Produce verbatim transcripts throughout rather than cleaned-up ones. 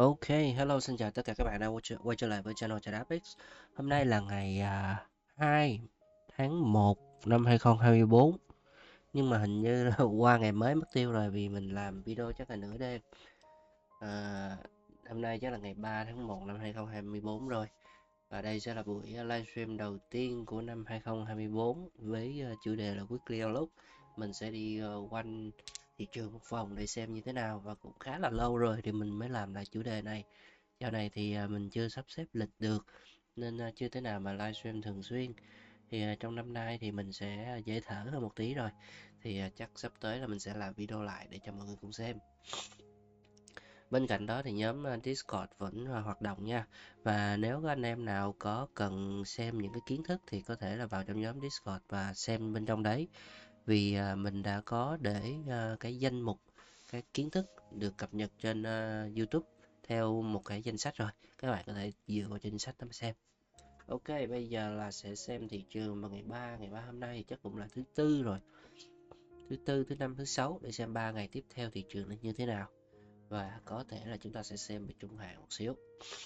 Ok, hello, xin chào tất cả các bạn đã quay trở, quay trở lại với channel Trà Đá Pix. Hôm nay là ngày à, hai tháng một năm hai không hai bốn. Nhưng mà hình như là qua ngày mới mất tiêu rồi vì mình làm video chắc là nửa đêm. à, Hôm nay chắc là ngày ba tháng một năm hai không hai bốn rồi. Và đây sẽ là buổi livestream đầu tiên của năm hai không hai bốn với uh, chủ đề là Weekly Outlook. Mình sẽ đi uh, quanh thị trường một vòng để xem như thế nào, và cũng khá là lâu rồi thì mình mới làm lại chủ đề này. Dạo này thì à, mình chưa sắp xếp lịch được nên à, chưa thể nào mà livestream thường xuyên. Thì à, trong năm nay thì mình sẽ dễ thở hơn một tí rồi. Thì à, chắc sắp tới là mình sẽ làm video lại để cho mọi người cùng xem. Bên cạnh đó thì nhóm à, Discord vẫn à, hoạt động nha. Và nếu có anh em nào có cần xem những cái kiến thức thì có thể là vào trong nhóm Discord và xem bên trong đấy. Vì à, mình đã có để à, cái danh mục cái kiến thức được cập nhật trên à, YouTube theo một cái danh sách rồi. Các bạn có thể dựa vào danh sách đó mà xem. Ok, bây giờ là sẽ xem thị trường vào ngày ba ngày ba hôm nay thì chắc cũng là thứ tư rồi. Thứ tư, thứ năm, thứ sáu để xem ba ngày tiếp theo thị trường nó như thế nào. Và có thể là chúng ta sẽ xem về trung hạn một xíu.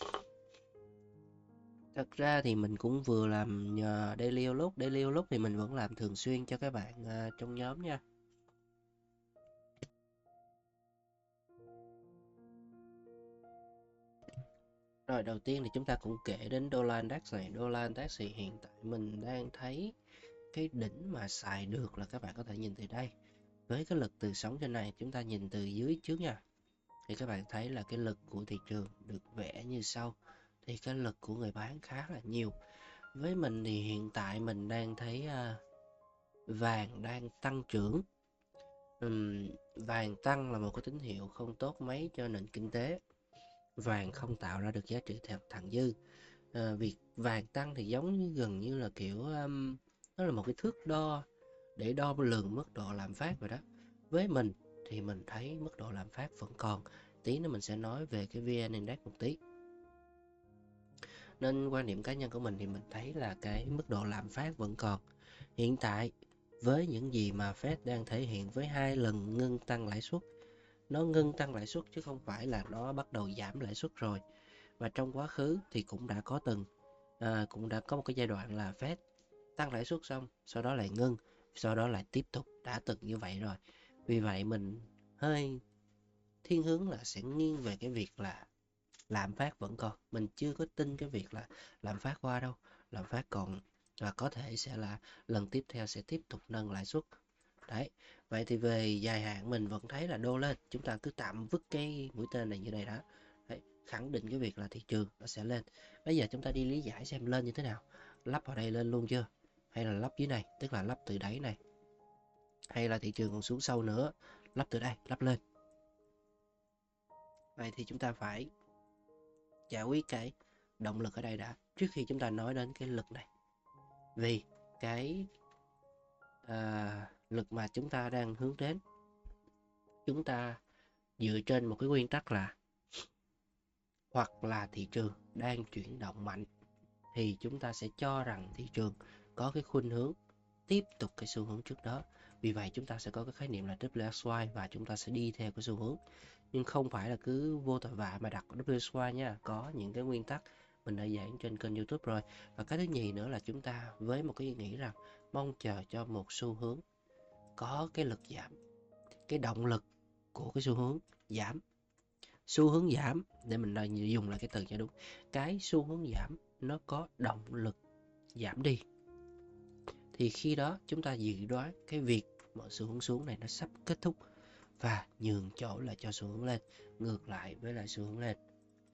Thật ra thì mình cũng vừa làm nhờ Daily Outlook. Daily Outlook thì mình vẫn làm thường xuyên cho các bạn à, trong nhóm nha. Rồi đầu tiên thì chúng ta cũng kể đến đô la index này. Đô la index thì hiện tại mình đang thấy cái đỉnh mà xài được là các bạn có thể nhìn từ đây. Với cái lực từ sóng trên này, chúng ta nhìn từ dưới trước nha. Thì các bạn thấy là cái lực của thị trường được vẽ như sau. Thì cái lực của người bán khá là nhiều. Với mình thì hiện tại mình đang thấy uh, vàng đang tăng trưởng. Ừm, vàng tăng là một cái tín hiệu không tốt mấy cho nền kinh tế. Vàng không tạo ra được giá trị theo thặng dư. À, việc vàng tăng thì giống như gần như là kiểu um, nó là một cái thước đo để đo lường mức độ lạm phát vậy đó. Với mình thì mình thấy mức độ lạm phát vẫn còn. Tí nữa mình sẽ nói về cái vê en Index một tí. Nên quan điểm cá nhân của mình thì mình thấy là cái mức độ lạm phát vẫn còn. Hiện tại với những gì mà Fed đang thể hiện với hai lần ngưng tăng lãi suất, nó ngưng tăng lãi suất chứ không phải là nó bắt đầu giảm lãi suất rồi. Và trong quá khứ thì cũng đã có từng à, cũng đã có một cái giai đoạn là Fed tăng lãi suất xong, sau đó lại ngưng, sau đó lại tiếp tục, đã từng như vậy rồi. Vì vậy mình hơi thiên hướng là sẽ nghiêng về cái việc là lạm phát vẫn còn. Mình chưa có tin cái việc là lạm phát qua đâu. Lạm phát còn và có thể sẽ là lần tiếp theo sẽ tiếp tục nâng lãi suất. Đấy. Vậy thì về dài hạn mình vẫn thấy là đô lên. Chúng ta cứ tạm vứt cái mũi tên này như này đó. Đấy. Khẳng định cái việc là thị trường nó sẽ lên. Bây giờ chúng ta đi lý giải xem lên như thế nào. Lắp vào đây lên luôn chưa? Hay là lắp dưới này, tức là lắp từ đáy này. Hay là thị trường còn xuống sâu nữa, lắp từ đây, lắp lên. Vậy thì chúng ta phải giải quyết cái động lực ở đây đã, trước khi chúng ta nói đến cái lực này. Vì cái à, lực mà chúng ta đang hướng đến, chúng ta dựa trên một cái nguyên tắc là hoặc là thị trường đang chuyển động mạnh thì chúng ta sẽ cho rằng thị trường có cái khuynh hướng tiếp tục cái xu hướng trước đó. Vì vậy chúng ta sẽ có cái khái niệm là vê kép ét i và chúng ta sẽ đi theo cái xu hướng. Nhưng không phải là cứ vô tội vạ mà đặt vê kép ét i nha. Có những cái nguyên tắc mình đã giảng trên kênh YouTube rồi. Và cái thứ nhì nữa là chúng ta với một cái ý nghĩ rằng mong chờ cho một xu hướng có cái lực giảm, cái động lực của cái xu hướng giảm. Xu hướng giảm, để mình dùng lại cái từ cho đúng, cái xu hướng giảm nó có động lực giảm đi, thì khi đó chúng ta dự đoán cái việc mọi xu hướng xuống này nó sắp kết thúc và nhường chỗ lại cho xu hướng lên, ngược lại với lại xu hướng lên.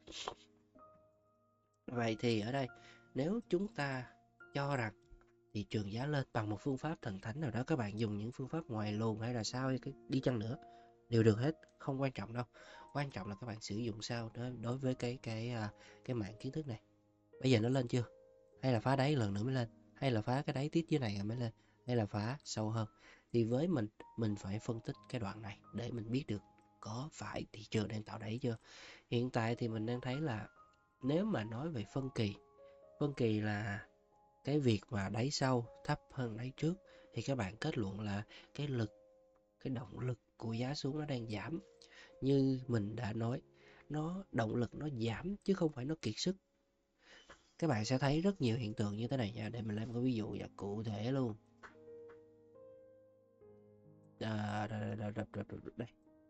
Vậy thì ở đây nếu chúng ta cho rằng thị trường giá lên bằng một phương pháp thần thánh nào đó, các bạn dùng những phương pháp ngoài luồng hay là sao đi chăng nữa đều được hết, không quan trọng đâu. Quan trọng là các bạn sử dụng sao đối đối với cái cái à, cái mảng kiến thức này. Bây giờ nó lên chưa? Hay là phá đáy lần nữa mới lên? Hay là phá cái đáy tiếp dưới này rồi mới lên? Hay là phá sâu hơn? Thì với mình, mình phải phân tích cái đoạn này để mình biết được có phải thị trường đang tạo đáy chưa. Hiện tại thì mình đang thấy là nếu mà nói về phân kỳ, phân kỳ là cái việc mà đáy sâu thấp hơn đáy trước, thì các bạn kết luận là cái lực, cái động lực của giá xuống nó đang giảm. Như mình đã nói, nó động lực nó giảm chứ không phải nó kiệt sức. Các bạn sẽ thấy rất nhiều hiện tượng như thế này nha, để mình lấy một cái ví dụ cụ thể luôn. À, đây, đây, đây, đây, đây.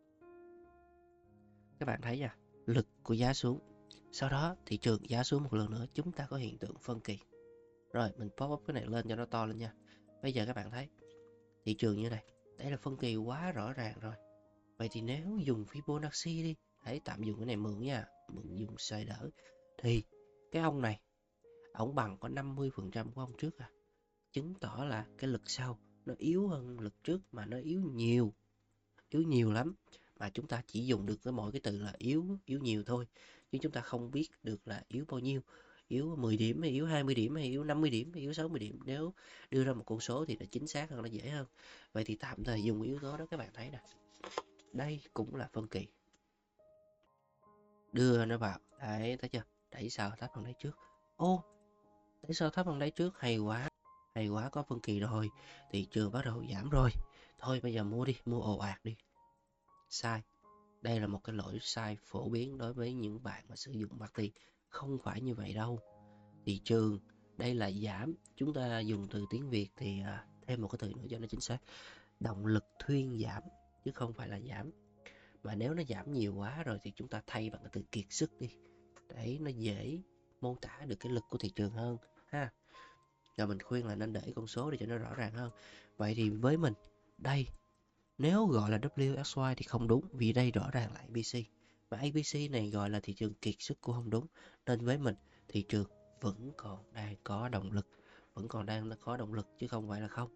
Các bạn thấy nha, lực của giá xuống, sau đó thị trường giá xuống một lần nữa, chúng ta có hiện tượng phân kỳ. Rồi mình pop up cái này lên cho nó to lên nha. Bây giờ các bạn thấy thị trường như này, đây là phân kỳ quá rõ ràng rồi. Vậy thì nếu dùng Fibonacci đi, hãy tạm dùng cái này mượn nha, mượn dùng xoay đỡ, thì cái ông này ổng bằng có năm mươi phần trăm của ông trước à, chứng tỏ là cái lực sau nó yếu hơn lực trước, mà nó yếu nhiều, yếu nhiều lắm. Mà chúng ta chỉ dùng được cái mỗi cái từ là yếu, yếu nhiều thôi, chứ chúng ta không biết được là yếu bao nhiêu, yếu mười điểm hay yếu hai mươi điểm hay yếu năm mươi điểm hay yếu sáu mươi điểm. Nếu đưa ra một con số thì nó chính xác hơn, nó dễ hơn. Vậy thì tạm thời dùng yếu tố đó. Các bạn thấy nè, đây cũng là phân kỳ, đưa nó vào đấy, thấy chưa, đẩy sao thấp hơn đáy trước. Ô, đẩy sao thấp hơn đáy trước, hay quá, hay quá, có phân kỳ rồi, thị trường bắt đầu giảm rồi. Thôi bây giờ mua đi, mua ồ ạt đi. Sai, đây là một cái lỗi sai phổ biến đối với những bạn mà sử dụng Marty. Không phải như vậy đâu. Thị trường đây là giảm, chúng ta dùng từ tiếng Việt thì à, thêm một cái từ nữa cho nó chính xác, động lực thuyên giảm chứ không phải là giảm. Mà nếu nó giảm nhiều quá rồi thì chúng ta thay bằng cái từ kiệt sức đi, để nó dễ mô tả được cái lực của thị trường hơn ha. Rồi mình khuyên là nên để con số để cho nó rõ ràng hơn. Vậy thì với mình, đây nếu gọi là vê kép ét i thì không đúng, vì đây rõ ràng là a bê xê. Và a bê xê này gọi là thị trường kiệt sức cũng không đúng. Nên với mình, thị trường vẫn còn đang có động lực, vẫn còn đang có động lực chứ không phải là không.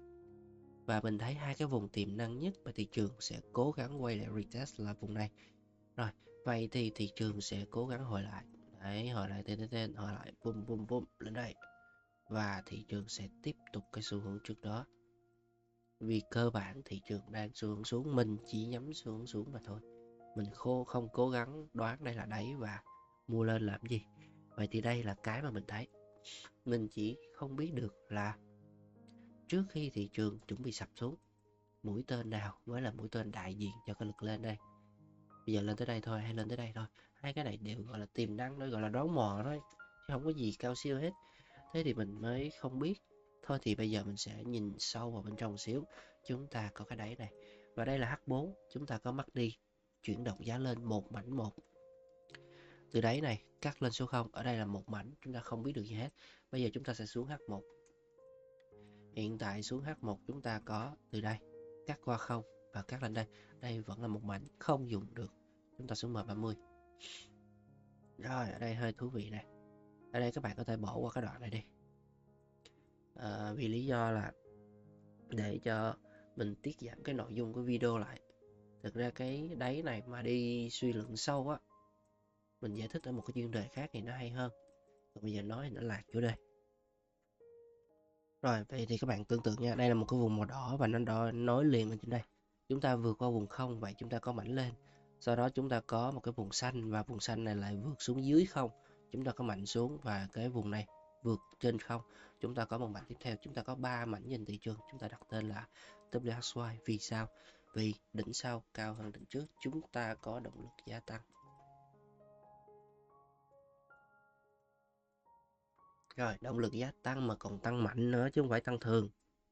Và mình thấy hai cái vùng tiềm năng nhất mà thị trường sẽ cố gắng quay lại retest là vùng này. Rồi, vậy thì thị trường sẽ cố gắng hồi lại. Đấy, hồi lại tên tên tên, hồi lại bum bum bum lên đây. Và thị trường sẽ tiếp tục cái xu hướng trước đó. Vì cơ bản thị trường đang xu hướng xuống, mình chỉ nhắm xu hướng xuống mà thôi. Mình khô không cố gắng đoán đây là đáy và mua lên làm gì. Vậy thì đây là cái mà mình thấy. Mình chỉ không biết được là trước khi thị trường chuẩn bị sập xuống, mũi tên nào mới là mũi tên đại diện cho cái lực lên đây. Bây giờ lên tới đây thôi hay lên tới đây thôi, hai cái này đều gọi là tiềm năng thôi, gọi là đoán mò thôi, chứ không có gì cao siêu hết. Thế thì mình mới không biết. Thôi thì bây giờ mình sẽ nhìn sâu vào bên trong một xíu. Chúng ta có cái đáy này, và đây là hát bốn. Chúng ta có MACD chuyển động giá lên một mảnh một. Từ đáy này cắt lên số không, ở đây là một mảnh, chúng ta không biết được gì hết. Bây giờ chúng ta sẽ xuống hát một. Hiện tại xuống hát một chúng ta có từ đây cắt qua không và cắt lên đây. Đây vẫn là một mảnh không dùng được. Chúng ta xuống em ba mươi. Rồi, ở đây hơi thú vị này. Ở đây các bạn có thể bỏ qua cái đoạn này đi. À, vì lý do là để cho mình tiết giảm cái nội dung của video lại. Thực ra cái đáy này mà đi suy luận sâu á, mình giải thích ở một cái chuyên đề khác thì nó hay hơn. Còn bây giờ nói thì nó lạc chỗ đây. Rồi, vậy thì các bạn tưởng tượng nha, đây là một cái vùng màu đỏ và nó đo, nối liền lên trên đây. Chúng ta vượt qua vùng không, vậy chúng ta có mảnh lên. Sau đó chúng ta có một cái vùng xanh, và vùng xanh này lại vượt xuống dưới không. Chúng ta có mảnh xuống, và cái vùng này vượt trên không. Chúng ta có một mảnh tiếp theo, chúng ta có ba mảnh trên thị trường. Chúng ta đặt tên là vê kép ét i. Vì sao? Vì đỉnh sau cao hơn đỉnh trước, chúng ta có động lực gia tăng. Rồi, động lực gia tăng mà còn tăng mạnh nữa chứ không phải tăng thường.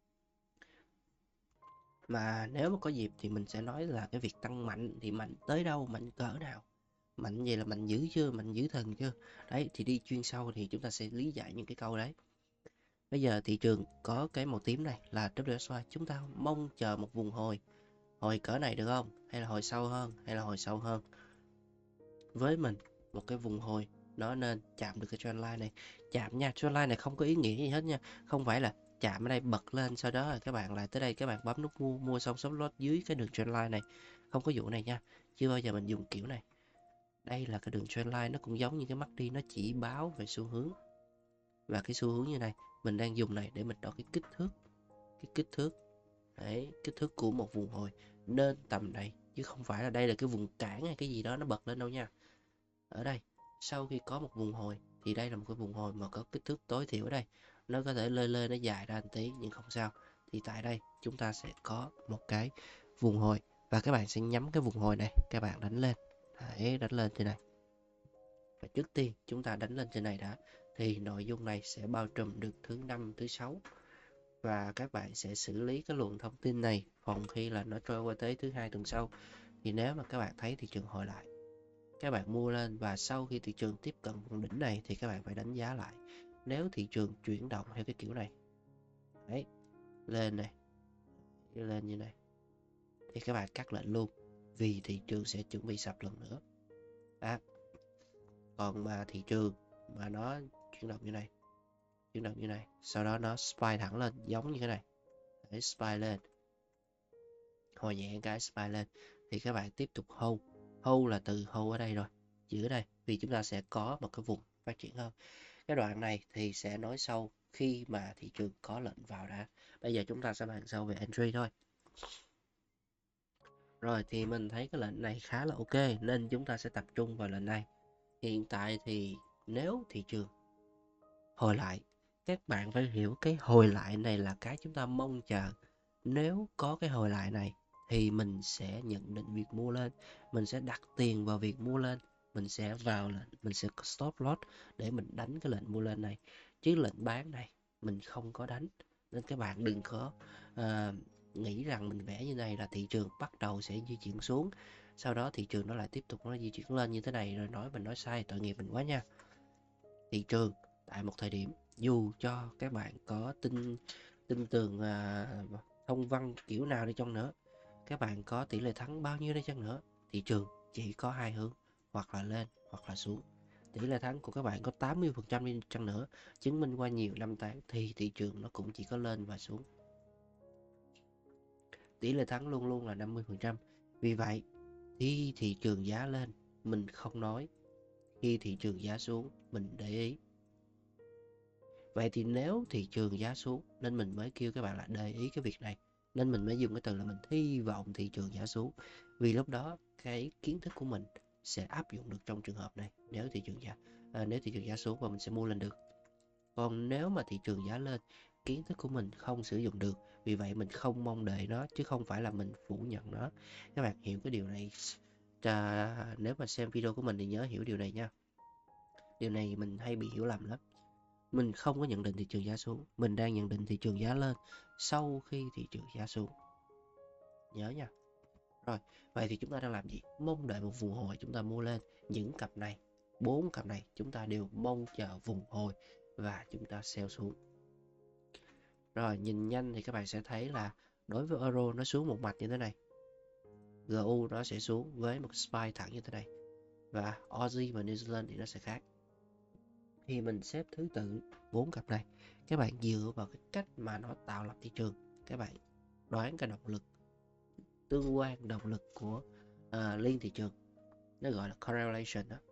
Mà nếu mà có dịp thì mình sẽ nói là cái việc tăng mạnh thì mạnh tới đâu, mạnh cỡ nào. Mạnh vậy là mạnh dữ chưa, mạnh dữ thần chưa. Đấy, thì đi chuyên sâu thì chúng ta sẽ lý giải những cái câu đấy. Bây giờ thị trường có cái màu tím này là vê kép ét i. Chúng ta mong chờ một vùng hồi. Hồi cỡ này được không? Hay là hồi sâu hơn? Hay là hồi sâu hơn? Với mình, một cái vùng hồi nó nên chạm được cái trendline này. Chạm nha, trendline này không có ý nghĩa gì hết nha. Không phải là chạm ở đây bật lên, sau đó là các bạn lại tới đây các bạn bấm nút mua, mua xong stop loss dưới cái đường trendline này. Không có vụ này nha. Chưa bao giờ mình dùng kiểu này. Đây là cái đường trendline, nó cũng giống như cái MACD, nó chỉ báo về xu hướng. Và cái xu hướng như này, mình đang dùng này để mình đo cái kích thước. Cái kích thước. Đấy, kích thước của một vùng hồi nên tầm này, chứ không phải là đây là cái vùng cản hay cái gì đó nó bật lên đâu nha. Ở đây, sau khi có một vùng hồi thì đây là một cái vùng hồi mà có kích thước tối thiểu ở đây. Nó có thể lơi lơi nó dài ra một tí nhưng không sao. Thì tại đây chúng ta sẽ có một cái vùng hồi, và các bạn sẽ nhắm cái vùng hồi này, các bạn đánh lên. Hãy đánh lên trên này. Và trước tiên chúng ta đánh lên trên này đã, thì nội dung này sẽ bao trùm được thứ năm, thứ sáu, và các bạn sẽ xử lý cái luồng thông tin này phòng khi là nó trôi qua tới thứ hai tuần sau. Thì nếu mà các bạn thấy thị trường hồi lại, các bạn mua lên, và sau khi thị trường tiếp cận vùng đỉnh này thì các bạn phải đánh giá lại. Nếu thị trường chuyển động theo cái kiểu này, đấy, lên này, lên như này, thì các bạn cắt lệnh luôn, vì thị trường sẽ chuẩn bị sập lần nữa. À, còn mà thị trường mà nó chuyển động như này, chuyển động như này, sau đó nó spike thẳng lên giống như cái này, để spike lên, hồi nhẹ cái spike lên, thì các bạn tiếp tục hold. Hold là từ hold ở đây rồi, giữa đây, vì chúng ta sẽ có một cái vùng phát triển hơn. Cái đoạn này thì sẽ nói sau khi mà thị trường có lệnh vào đã. Bây giờ chúng ta sẽ bàn sau về entry thôi. Rồi thì mình thấy cái lệnh này khá là ok, nên chúng ta sẽ tập trung vào lệnh này. Hiện tại thì nếu thị trường hồi lại, các bạn phải hiểu cái hồi lại này là cái chúng ta mong chờ. Nếu có cái hồi lại này thì mình sẽ nhận định việc mua lên, mình sẽ đặt tiền vào việc mua lên, mình sẽ vào lệnh, mình sẽ stop loss để mình đánh cái lệnh mua lên này. Chứ lệnh bán này mình không có đánh, nên các bạn đừng có uh, nghĩ rằng mình vẽ như này là thị trường bắt đầu sẽ di chuyển xuống, sau đó thị trường nó lại tiếp tục nó di chuyển lên như thế này, rồi nói mình nói sai, tội nghiệp mình quá nha. Thị trường tại một thời điểm, dù cho các bạn có tin tin tưởng à, thông văn kiểu nào đi chăng nữa, các bạn có tỷ lệ thắng bao nhiêu đi chăng nữa, thị trường chỉ có hai hướng, hoặc là lên hoặc là xuống. Tỷ lệ thắng của các bạn có tám mươi phần trăm đi chăng nữa, chứng minh qua nhiều năm tháng, thì thị trường nó cũng chỉ có lên và xuống. Tỷ lệ thắng luôn luôn là năm mươi phần trăm. Vì vậy khi thị trường giá lên mình không nói, khi thị trường giá xuống mình để ý. Vậy thì nếu thị trường giá xuống nên mình mới kêu các bạn là để ý cái việc này, nên mình mới dùng cái từ là mình hy vọng thị trường giá xuống, vì lúc đó cái kiến thức của mình sẽ áp dụng được trong trường hợp này. Nếu thị trường giá à, nếu thị trường giá xuống và mình sẽ mua lên được. Còn nếu mà thị trường giá lên, kiến thức của mình không sử dụng được, vì vậy mình không mong đợi nó, chứ không phải là mình phủ nhận nó. Các bạn hiểu cái điều này. À, nếu mà xem video của mình thì nhớ hiểu điều này nha. Điều này mình hay bị hiểu lầm lắm. Mình không có nhận định thị trường giá xuống, mình đang nhận định thị trường giá lên sau khi thị trường giá xuống. Nhớ nha. Rồi, vậy thì chúng ta đang làm gì? Mong đợi một vùng hồi chúng ta mua lên. Những cặp này, bốn cặp này chúng ta đều mong chờ vùng hồi và chúng ta sell xuống. Rồi, nhìn nhanh thì các bạn sẽ thấy là đối với euro nó xuống một mạch như thế này, giê u nó sẽ xuống với một spike thẳng như thế này, và Aussie và New Zealand thì nó sẽ khác. Thì mình xếp thứ tự bốn cặp này, các bạn dựa vào cái cách mà nó tạo lập thị trường, các bạn đoán cái động lực, tương quan động lực của uh, liên thị trường, nó gọi là correlation đó.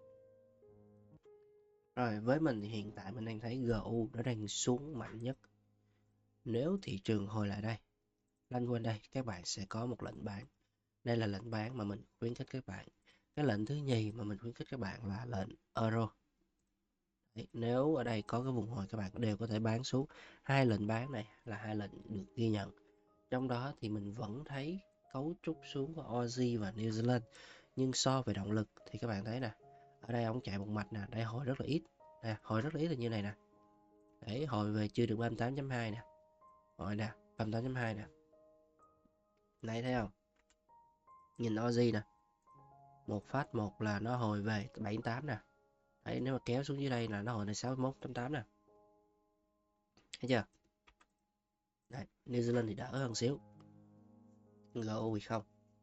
Rồi với mình thì hiện tại mình đang thấy giê u nó đang xuống mạnh nhất. Nếu thị trường hồi lại đây, lanh quanh đây, các bạn sẽ có một lệnh bán. Đây là lệnh bán mà mình khuyến khích các bạn. Cái lệnh thứ nhì mà mình khuyến khích các bạn là lệnh euro. Đấy, nếu ở đây có cái vùng hồi các bạn đều có thể bán xuống. Hai lệnh bán này là hai lệnh được ghi nhận. Trong đó thì mình vẫn thấy cấu trúc xuống của Aussie và New Zealand. Nhưng so về động lực thì các bạn thấy nè, ở đây ông chạy một mạch nè, đây hồi rất là ít. Nè, hồi rất là ít là như này nè. Đấy, hồi về chưa được ba mươi tám chấm hai nè. Hồi nè, ba mươi tám chấm hai nè. Này thấy không? Nhìn Aussie nè. Một phát một là nó hồi về bảy mươi tám nè. Đấy, nếu mà kéo xuống dưới đây là nó hồi này sáu mươi mốt chấm tám nè. Thấy chưa? Đấy, New Zealand thì đỡ hơn xíu. giê u thì không.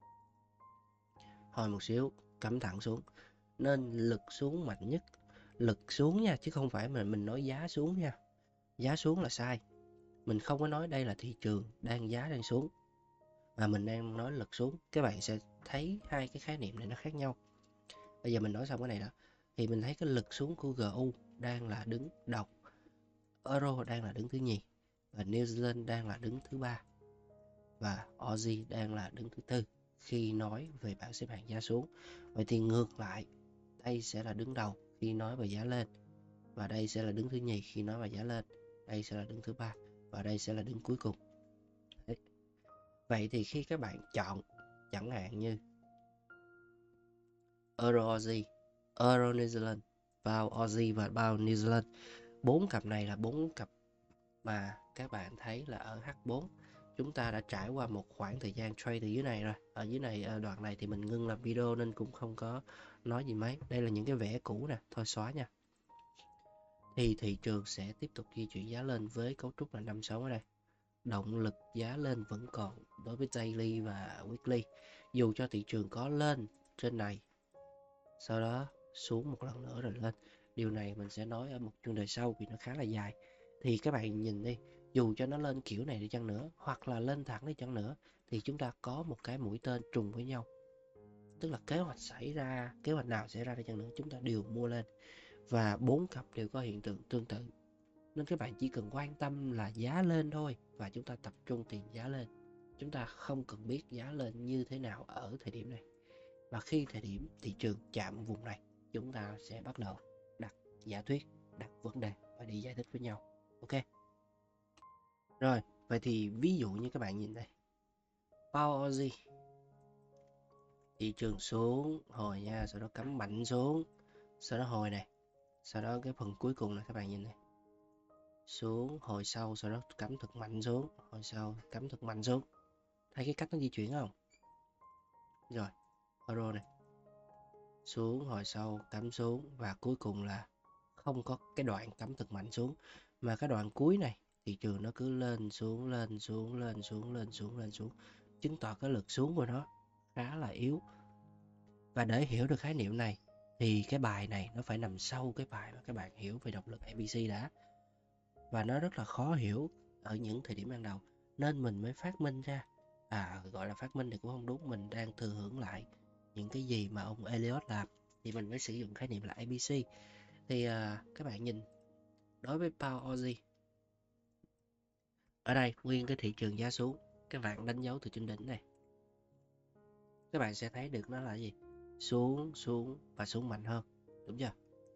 Hồi một xíu, cắm thẳng xuống. Nên lực xuống mạnh nhất. Lực xuống nha, chứ không phải mà mình nói giá xuống nha. Giá xuống là sai. Mình không có nói đây là thị trường đang giá đang xuống, mà mình đang nói lực xuống. Các bạn sẽ thấy hai cái khái niệm này nó khác nhau. Bây giờ mình nói xong cái này đó, thì mình thấy cái lực xuống của giê u đang là đứng đầu, euro đang là đứng thứ nhì, và New Zealand đang là đứng thứ ba, và Aussie đang là đứng thứ tư khi nói về bảng xếp hạng giá xuống. Vậy thì ngược lại, đây sẽ là đứng đầu khi nói về giá lên, và đây sẽ là đứng thứ nhì khi nói về giá lên, đây sẽ là đứng thứ ba, và đây sẽ là đứng cuối cùng. Đấy. Vậy thì khi các bạn chọn chẳng hạn như Euro Aussie, Euro New Zealand, Pound Aussie và Pound New Zealand. Bốn cặp này là bốn cặp mà các bạn thấy là ở H bốn chúng ta đã trải qua một khoảng thời gian trade từ dưới này rồi. Ở dưới này đoạn này thì mình ngưng làm video nên cũng không có nói gì mấy. Đây là những cái vẽ cũ nè, thôi xóa nha. Thì thị trường sẽ tiếp tục di chuyển giá lên với cấu trúc là năm sáu ở đây. Động lực giá lên vẫn còn đối với daily và weekly. Dù cho thị trường có lên trên này, sau đó xuống một lần nữa rồi lên. Điều này mình sẽ nói ở một chuyên đề sau vì nó khá là dài. Thì các bạn nhìn đi, dù cho nó lên kiểu này đi chăng nữa, hoặc là lên thẳng đi chăng nữa, thì chúng ta có một cái mũi tên trùng với nhau. Tức là kế hoạch xảy ra, kế hoạch nào xảy ra đi chăng nữa, chúng ta đều mua lên. Và bốn cặp đều có hiện tượng tương tự. Nên các bạn chỉ cần quan tâm là giá lên thôi, và chúng ta tập trung tiền giá lên. Chúng ta không cần biết giá lên như thế nào ở thời điểm này. Và khi thời điểm thị trường chạm vùng này, chúng ta sẽ bắt đầu đặt giả thuyết, đặt vấn đề và đi giải thích với nhau. Ok. Rồi, vậy thì ví dụ như các bạn nhìn đây. Pound Aussie. Thị trường xuống, hồi nha, sau đó cắm mạnh xuống. Sau đó hồi này. Sau đó cái phần cuối cùng này các bạn nhìn này. Xuống, hồi sau, sau đó cắm thật mạnh xuống. Hồi sau, cắm thật mạnh xuống. Thấy cái cách nó di chuyển không? Rồi, euro này. Xuống, hồi sau, cắm xuống. Và cuối cùng là không có cái đoạn cắm thật mạnh xuống. Mà cái đoạn cuối này, thị trường nó cứ lên, xuống, lên, xuống, lên, xuống, lên, xuống, lên, xuống. Chứng tỏ cái lực xuống của nó khá là yếu. Và để hiểu được khái niệm này, thì cái bài này nó phải nằm sau cái bài mà các bạn hiểu về động lực a bê xê đã. Và nó rất là khó hiểu ở những thời điểm ban đầu. Nên mình mới phát minh ra. À, gọi là phát minh thì cũng không đúng. Mình đang thừa hưởng lại những cái gì mà ông Elliot làm. Thì mình mới sử dụng khái niệm là a bê xê. Thì à, các bạn nhìn, đối với Pound Aussie, ở đây nguyên cái thị trường giá xuống, các bạn đánh dấu từ trên đỉnh này, các bạn sẽ thấy được nó là gì? Xuống, xuống và xuống mạnh hơn, đúng chưa?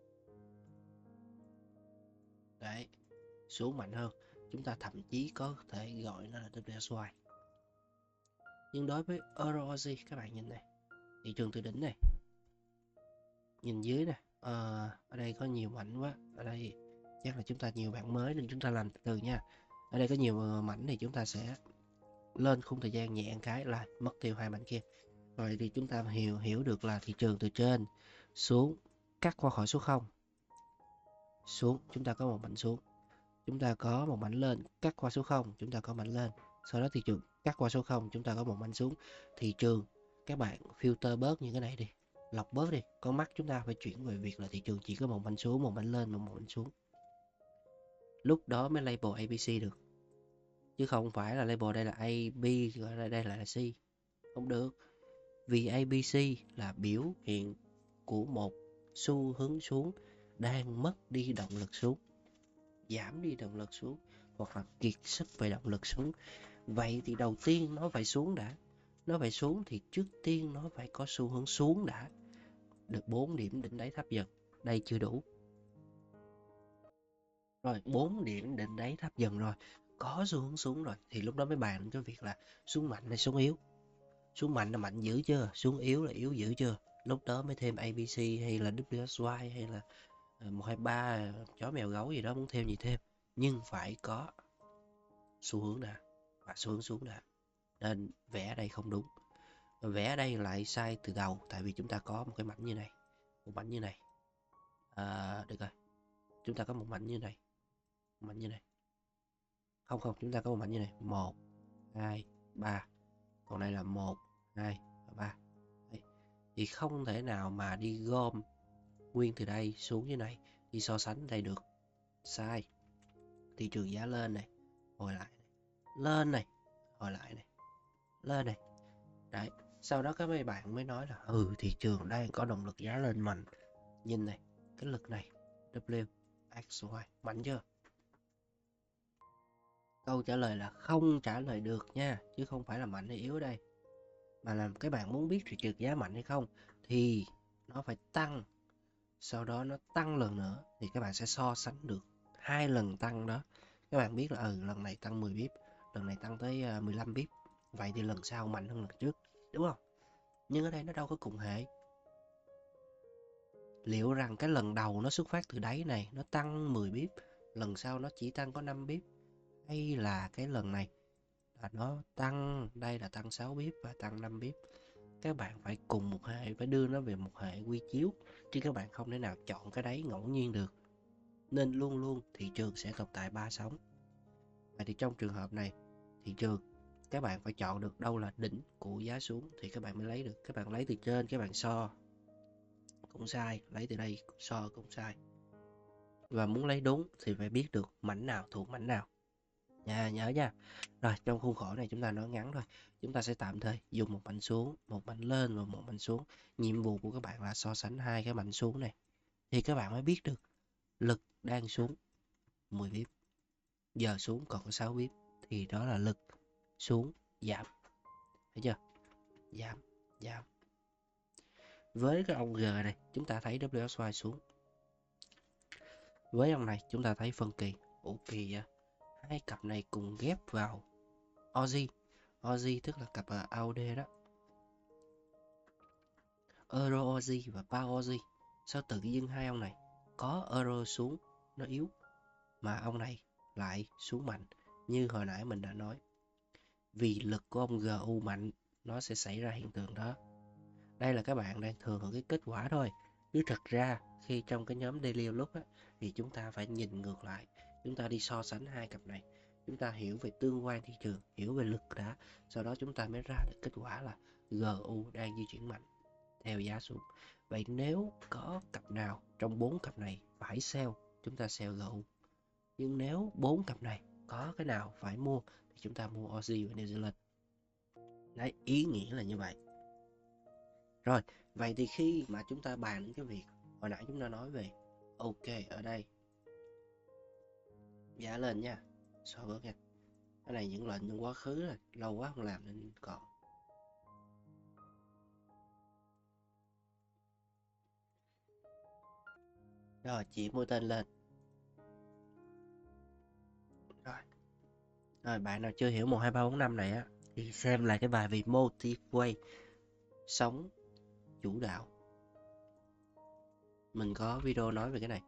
Đấy, xuống mạnh hơn. Chúng ta thậm chí có thể gọi nó là vê ét i. Nhưng đối với Euro Aussie, các bạn nhìn này, thị trường từ đỉnh này, nhìn dưới này, ờ, ở đây có nhiều mảnh quá. Ở đây chắc là chúng ta nhiều bạn mới nên chúng ta làm từ từ nha. Ở đây có nhiều mảnh thì chúng ta sẽ lên khung thời gian nhẹ một cái là mất tiêu hai mảnh kia. Rồi thì chúng ta hiểu hiểu được là thị trường từ trên xuống, cắt qua khỏi số không, xuống chúng ta có một mảnh xuống, chúng ta có một mảnh lên, cắt qua số không, chúng ta có mảnh lên, sau đó thị trường cắt qua số không, chúng ta có một mảnh xuống. Thị trường, các bạn filter bớt những cái này đi, lọc bớt đi, con mắt chúng ta phải chuyển về việc là thị trường chỉ có một mảnh xuống, một mảnh lên và một mảnh xuống. Lúc đó mới label a bê xê được, chứ không phải là label đây là A, B, gọi là đây là C, không được. Vì a bê xê là biểu hiện của một xu hướng xuống đang mất đi động lực xuống, giảm đi động lực xuống, hoặc là kiệt sức về động lực xuống. Vậy thì đầu tiên nó phải xuống đã. Nó phải xuống thì trước tiên nó phải có xu hướng xuống đã. Được bốn điểm đỉnh đáy thấp dần. Đây chưa đủ. Rồi, bốn điểm đỉnh đáy thấp dần rồi, có xu hướng xuống rồi, thì lúc đó mới bàn đến cái việc là xuống mạnh hay xuống yếu. Xuống mạnh là mạnh dữ chưa? Xuống yếu là yếu dữ chưa? Lúc đó mới thêm a bê xê hay là vê ét i hay là một hai ba chó mèo gấu gì đó, muốn thêm gì thêm. Nhưng phải có xu hướng đã, và xu hướng xuống đã. Nên vẽ ở đây không đúng. Vẽ ở đây lại sai từ đầu, tại vì chúng ta có một cái mảnh như này, một mảnh như này. À, được rồi. Chúng ta có một mảnh như này, một mảnh như này. Không không, chúng ta có một mảnh như này, một, hai, ba. Còn đây là một, hai và ba. Thì không thể nào mà đi gom nguyên từ đây xuống dưới này đi so sánh đây được. Sai. Thị trường giá lên này, hồi lại này, lên này, hồi lại này, lên này. Đấy, sau đó các mấy bạn mới nói là ừ, thị trường đang có động lực giá lên mạnh. Nhìn này, cái lực này, W, X, Y, mạnh chưa? Câu trả lời là không trả lời được nha, chứ không phải là mạnh hay yếu đây. Mà làm các bạn muốn biết thị trường giá mạnh hay không thì nó phải tăng, sau đó nó tăng lần nữa thì các bạn sẽ so sánh được hai lần tăng đó. Các bạn biết là ừ, lần này tăng mười bip, lần này tăng tới mười lăm bip, vậy thì lần sau mạnh hơn lần trước, đúng không? Nhưng ở đây nó đâu có cùng hệ. liệu rằng cái lần đầu nó xuất phát từ đáy này nó tăng mười pip, lần sau nó chỉ tăng có năm pip, hay là cái lần này là nó tăng, đây là tăng sáu pip và tăng năm pip. Các bạn phải cùng một hệ, phải đưa nó về một hệ quy chiếu, chứ các bạn không thể nào chọn cái đấy ngẫu nhiên được. Nên luôn luôn thị trường sẽ tồn tại ba sóng. Vậy thì trong trường hợp này, thị trường các bạn phải chọn được đâu là đỉnh của giá xuống thì các bạn mới lấy được. Các bạn lấy từ trên, các bạn so cũng sai, lấy từ đây so cũng sai. Và muốn lấy đúng thì phải biết được mảnh nào thuộc mảnh nào. Nha, nhớ nha. Rồi, trong khuôn khổ này chúng ta nói ngắn thôi. Chúng ta sẽ tạm thời dùng một mảnh xuống, một mảnh lên và một mảnh xuống. Nhiệm vụ của các bạn là so sánh hai cái mảnh xuống này. Thì các bạn mới biết được lực đang xuống mười pip, giờ xuống còn có sáu pip, thì đó là lực xuống giảm. Thấy chưa? Giảm, giảm. Với cái ông G này, chúng ta thấy vê kép ét i xuống. Với ông này, chúng ta thấy phân kỳ. Ủa kỳ vậy? Hai cặp này cùng ghép vào Aussie. Aussie tức là cặp a u đê đó. Euro Aussie và Pound Aussie. Sao tự dưng hai ông này có Euro xuống nó yếu, mà ông này lại xuống mạnh? Như hồi nãy mình đã nói, vì lực của ông giê u mạnh, nó sẽ xảy ra hiện tượng đó. Đây là các bạn đang thừa hưởng cái kết quả thôi. Chứ thật ra khi trong cái nhóm daily lúc á, thì chúng ta phải nhìn ngược lại. Chúng ta đi so sánh hai cặp này. Chúng ta hiểu về tương quan thị trường, hiểu về lực đã. Sau đó chúng ta mới ra được kết quả là giê u đang di chuyển mạnh theo giá xuống. Vậy nếu có cặp nào trong bốn cặp này phải sell, chúng ta sell giê u. Nhưng nếu bốn cặp này có cái nào phải mua thì chúng ta mua Aussie và New Zealand. Đấy, ý nghĩa là như vậy. Rồi, vậy thì khi mà chúng ta bàn đến cái việc hồi nãy chúng ta nói về, ok, ở đây giá lên nha, so bớt nha. Cái này những lệnh trong quá khứ rồi, lâu quá không làm nên còn. Rồi, chỉ mua tên lên. Rồi, rồi bạn nào chưa hiểu một hai ba bốn năm này á, thì xem lại cái bài về Motive Way, sống chủ đạo. Mình có video nói về cái này.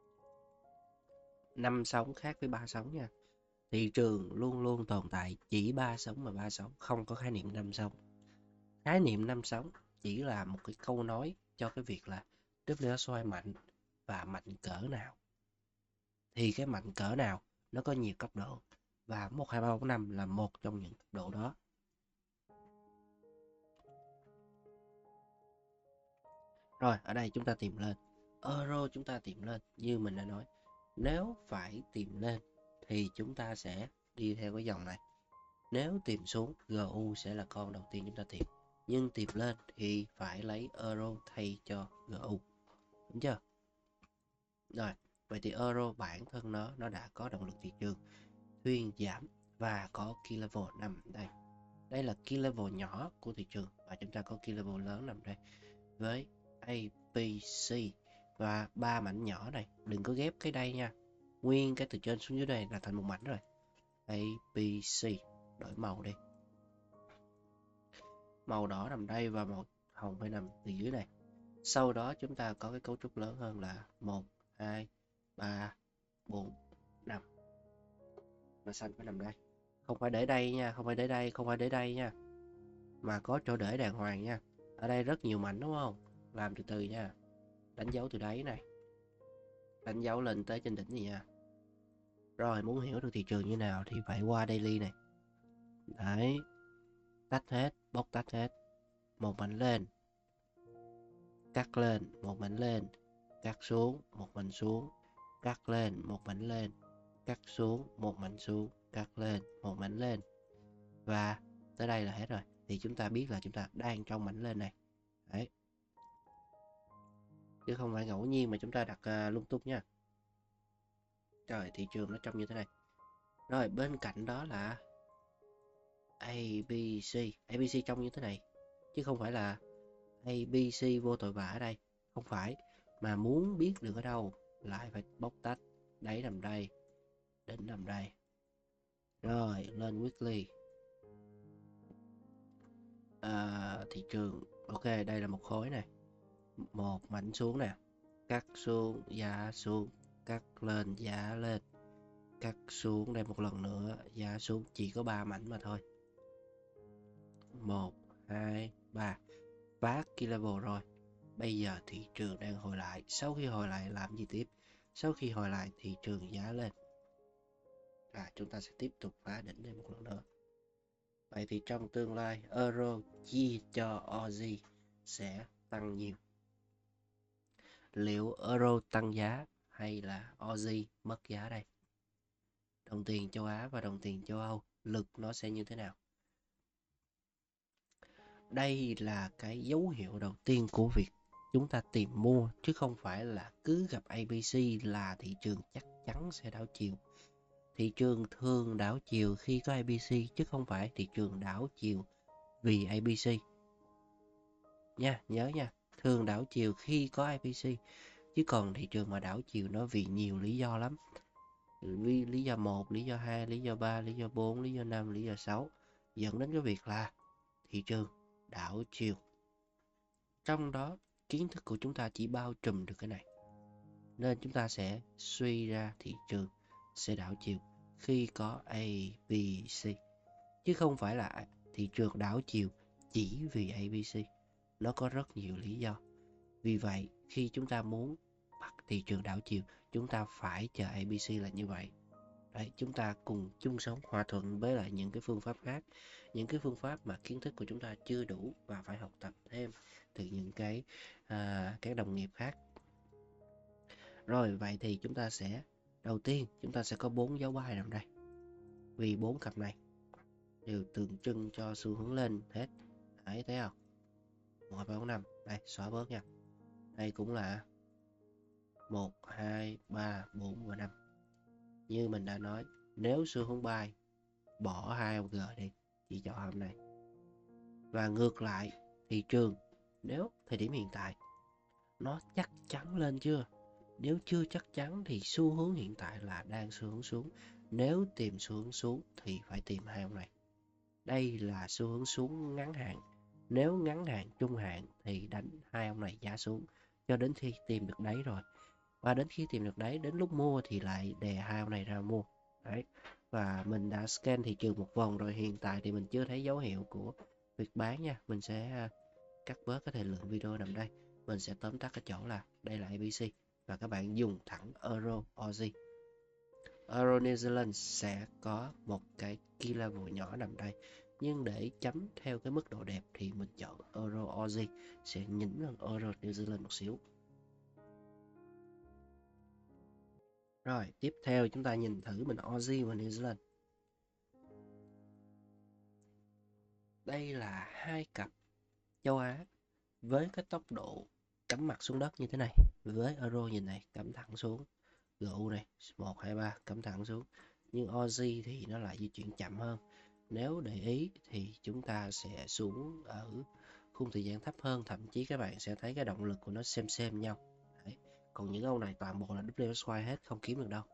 Năm sóng khác với ba sóng nha. Thị trường luôn luôn tồn tại chỉ ba sóng mà ba sóng, không có khái niệm năm sóng. Khái niệm năm sóng chỉ là một cái câu nói cho cái việc là vê kép ét i mạnh và mạnh cỡ nào. Thì cái mạnh cỡ nào nó có nhiều cấp độ, và một hai ba bốn năm là một trong những cấp độ đó. Rồi, ở đây chúng ta tìm lên. Euro chúng ta tìm lên, như mình đã nói. Nếu phải tìm lên thì chúng ta sẽ đi theo cái dòng này. Nếu tìm xuống, giê u sẽ là con đầu tiên chúng ta tìm. Nhưng tìm lên thì phải lấy Euro thay cho giê u. Đúng chưa? Rồi, vậy thì Euro bản thân nó nó đã có động lực thị trường thuyên giảm và có key level nằm đây. Đây là key level nhỏ của thị trường và chúng ta có key level lớn nằm đây với a bê xê và ba mảnh nhỏ này. Đừng có ghép cái đây nha. Nguyên cái từ trên xuống dưới đây là thành một mảnh rồi. a bê xê, đổi màu đi. Màu đỏ nằm đây và màu hồng phải nằm từ dưới này. Sau đó chúng ta có cái cấu trúc lớn hơn là một, hai, ba, bốn, năm. Và xanh phải nằm đây. Không phải để đây nha, không phải để đây, không phải để đây nha. Mà có chỗ để đàng hoàng nha. Ở đây rất nhiều mảnh đúng không? Làm từ từ nha. Đánh dấu từ đáy này. Đánh dấu lên tới trên đỉnh này nha. Rồi, muốn hiểu được thị trường như nào thì phải qua daily này. Đấy. Tách hết, bóc tách hết. Một mảnh lên, cắt lên, một mảnh lên, cắt xuống, một mảnh xuống, cắt lên, một mảnh lên, cắt xuống, một mảnh xuống, cắt lên, một mảnh lên. Và tới đây là hết rồi. Thì chúng ta biết là chúng ta đang trong mảnh lên này. Đấy. Chứ không phải ngẫu nhiên mà chúng ta đặt uh, lung tung nha. Trời, thị trường nó trông như thế này. Rồi, bên cạnh đó là a bê xê. a bê xê trông như thế này. Chứ không phải là a bê xê vô tội vạ ở đây. Không phải. Mà muốn biết được ở đâu lại phải bóc tách. Đáy nằm đây, đỉnh nằm đây. Rồi, lên weekly. À, thị trường, ok, đây là một khối này. Một mảnh xuống nè. cắt xuống, giá xuống, cắt lên, giá lên, cắt xuống đây một lần nữa, giá xuống, chỉ có ba mảnh mà thôi. một, hai, ba. Phá key level rồi. Bây giờ thị trường đang hồi lại. Sau khi hồi lại làm gì tiếp? Sau khi hồi lại thị trường giá lên. À, chúng ta sẽ tiếp tục phá đỉnh đây một lần nữa. Vậy thì trong tương lai, euro chia cho Aussie sẽ tăng nhiều. Liệu euro tăng giá hay là Aussie mất giá đây? Đồng tiền châu Á và đồng tiền châu Âu, lực nó sẽ như thế nào? Đây là cái dấu hiệu đầu tiên của việc chúng ta tìm mua, chứ không phải là cứ gặp a bê xê là thị trường chắc chắn sẽ đảo chiều. Thị trường thường đảo chiều khi có a bê xê, chứ không phải thị trường đảo chiều vì a bê xê. Nha, nhớ nha, thường đảo chiều khi có a bê xê, chứ còn thị trường mà đảo chiều nó vì nhiều lý do lắm. Vì lý do một, lý do hai, lý do ba, lý do bốn, lý do năm, lý do sáu, dẫn đến cái việc là thị trường đảo chiều. Trong đó, kiến thức của chúng ta chỉ bao trùm được cái này. Nên chúng ta sẽ suy ra thị trường sẽ đảo chiều khi có a bê xê. Chứ không phải là thị trường đảo chiều chỉ vì a bê xê. Nó có rất nhiều lý do. Vì vậy, khi chúng ta muốn bắt thị trường đảo chiều, chúng ta phải chờ a bê xê là như vậy. Đấy, chúng ta cùng chung sống hòa thuận với lại những cái phương pháp khác. Những cái phương pháp mà kiến thức của chúng ta chưa đủ và phải học tập thêm từ những cái à, các đồng nghiệp khác. Rồi, vậy thì chúng ta sẽ, đầu tiên chúng ta sẽ có bốn dấu buy nằm đây. Vì bốn cặp này đều tượng trưng cho xu hướng lên hết. Đấy, thấy không? một, hai, ba, bốn, năm. Đây, xóa bớt nha. Đây cũng là một, hai, ba, bốn và năm. Như mình đã nói, nếu xu hướng buy, bỏ hai ông G đi, chỉ chọn hôm này. Và ngược lại, thị trường, nếu thời điểm hiện tại, nó chắc chắn lên chưa? Nếu chưa chắc chắn thì xu hướng hiện tại là đang xu hướng xuống. Nếu tìm xu hướng xuống thì phải tìm hai ông này. Đây là xu hướng xuống ngắn hạn. Nếu ngắn hạn, trung hạn thì đánh hai ông này giá xuống cho đến khi tìm được đáy rồi. Và đến khi tìm được đáy, đến lúc mua thì lại đè hai ông này ra mua. Đấy. Và mình đã scan thị trường một vòng rồi, hiện tại thì mình chưa thấy dấu hiệu của việc bán nha. Mình sẽ cắt bớt cái thời lượng video nằm đây. Mình sẽ tóm tắt cái chỗ là đây là a bê xê và các bạn dùng thẳng Euro Aussie. Euro New Zealand sẽ có một cái key level nhỏ nằm đây. Nhưng để chấm theo cái mức độ đẹp thì mình chọn Euro Aussie, sẽ nhỉnh hơn Euro New Zealand một xíu. Rồi, tiếp theo chúng ta nhìn thử mình Aussie và New Zealand. Đây là hai cặp châu Á với cái tốc độ cắm mặt xuống đất như thế này. Với Euro nhìn này, cắm thẳng xuống. giê u này, một, hai, ba, cắm thẳng xuống. Nhưng Aussie thì nó lại di chuyển chậm hơn. Nếu để ý thì chúng ta sẽ xuống ở khung thời gian thấp hơn. Thậm chí các bạn sẽ thấy cái động lực của nó xem xem nhau. Đấy. Còn những ông này toàn bộ là vê ét i hết, không kiếm được đâu.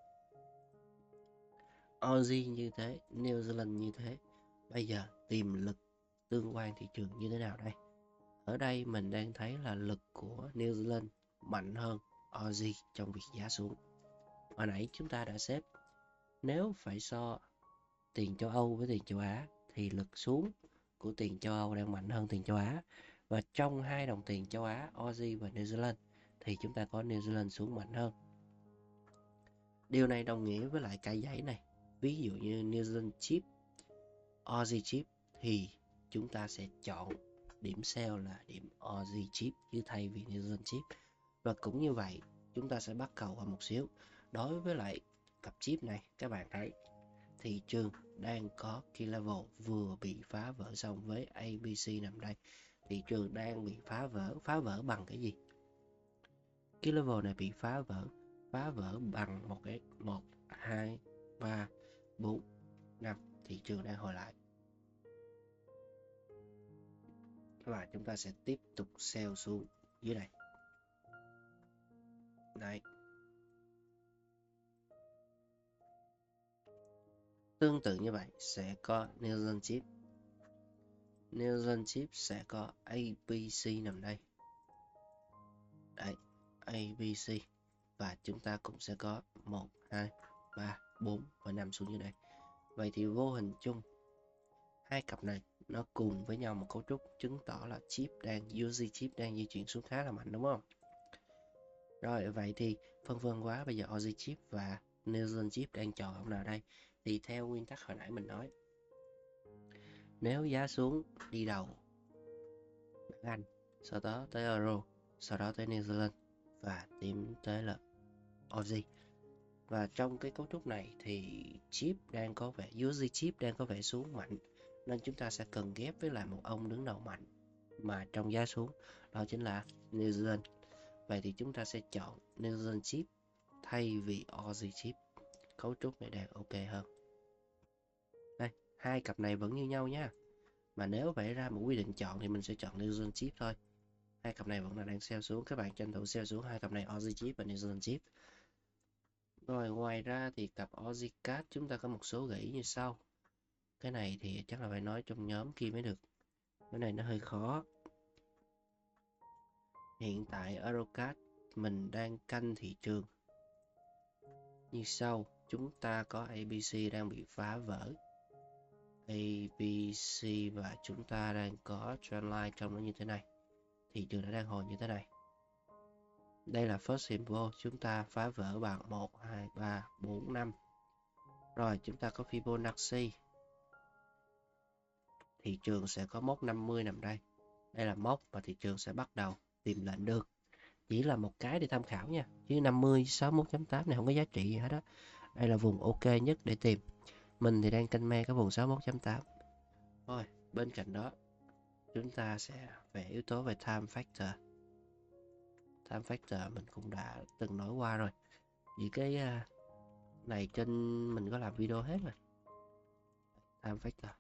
Aussie như thế, New Zealand như thế. Bây giờ tìm lực tương quan thị trường như thế nào đây? Ở đây mình đang thấy là lực của New Zealand mạnh hơn Aussie trong việc giá xuống. Hồi nãy chúng ta đã xếp, nếu phải so tiền châu Âu với tiền châu Á thì lực xuống của tiền châu Âu đang mạnh hơn tiền châu Á. Và trong hai đồng tiền châu Á, Aussie và New Zealand, thì chúng ta có New Zealand xuống mạnh hơn. Điều này đồng nghĩa với lại cái dãy này. Ví dụ như New Zealand chip, Aussie chip thì chúng ta sẽ chọn điểm sell là điểm Aussie chip chứ thay vì New Zealand chip. Và cũng như vậy, chúng ta sẽ bắt cầu vào một xíu. Đối với lại cặp chip này, các bạn thấy thị trường đang có key level vừa bị phá vỡ xong với a bê xê nằm đây. Thị trường đang bị phá vỡ, phá vỡ bằng cái gì? Key level này bị phá vỡ, phá vỡ bằng một cái một, hai, ba, bốn, năm. Thị trường đang hồi lại. Và chúng ta sẽ tiếp tục sell xuống dưới này. Đấy. Tương tự như vậy sẽ có New Zealand chip. New Zealand chip sẽ có a bê xê nằm đây. Đấy. A, B, C. Và chúng ta cũng sẽ có một, hai, ba, bốn và năm xuống dưới đây. Vậy thì vô hình chung hai cặp này nó cùng với nhau một cấu trúc, chứng tỏ là chip đang u ét chip đang di chuyển xuống khá là mạnh, đúng không? Rồi, vậy thì phân vân quá, bây giờ o giê chip và New Zealand chip đang chọn ông nào đây? Thì theo nguyên tắc hồi nãy mình nói, nếu giá xuống đi đầu bảng Anh, sau đó tới Euro, sau đó tới New Zealand và tìm tới là o giê. Và trong cái cấu trúc này thì chip đang có vẻ u ét chip đang có vẻ xuống mạnh, nên chúng ta sẽ cần ghép với lại một ông đứng đầu mạnh mà trong giá xuống, đó chính là New Zealand. Vậy thì chúng ta sẽ chọn New Zealand chip thay vì Aussie chip. Cấu trúc này đang ok hơn. Đây, hai cặp này vẫn như nhau nha. Mà nếu vẽ ra một quy định chọn thì mình sẽ chọn New Zealand chip thôi. Hai cặp này vẫn là đang sell xuống, các bạn tranh thủ sell xuống hai cặp này, Aussie chip và New Zealand chip. Rồi ngoài ra thì cặp Aussie cát chúng ta có một số gợi như sau. Cái này thì chắc là phải nói trong nhóm kia mới được. Cái này nó hơi khó. Hiện tại Eurocard mình đang canh thị trường như sau. Chúng ta có a bê xê đang bị phá vỡ. a bê xê và chúng ta đang có trendline trong nó như thế này. Thị trường nó đang hồi như thế này. Đây là first symbol, chúng ta phá vỡ bằng một, hai, ba, bốn, năm. Rồi chúng ta có Fibonacci. Thị trường sẽ có mốc năm mươi nằm đây. Đây là mốc và thị trường sẽ bắt đầu tìm lệnh được. Chỉ là một cái để tham khảo nha. Chứ năm mươi, sáu mươi mốt chấm tám này không có giá trị gì hết á. Đây là vùng ok nhất để tìm. Mình thì đang canh me cái vùng sáu mươi mốt chấm tám. Rồi, bên cạnh đó chúng ta sẽ vẽ yếu tố về time factor. Time factor mình cũng đã từng nói qua rồi. Vì cái này trên mình có làm video hết rồi. Time factor.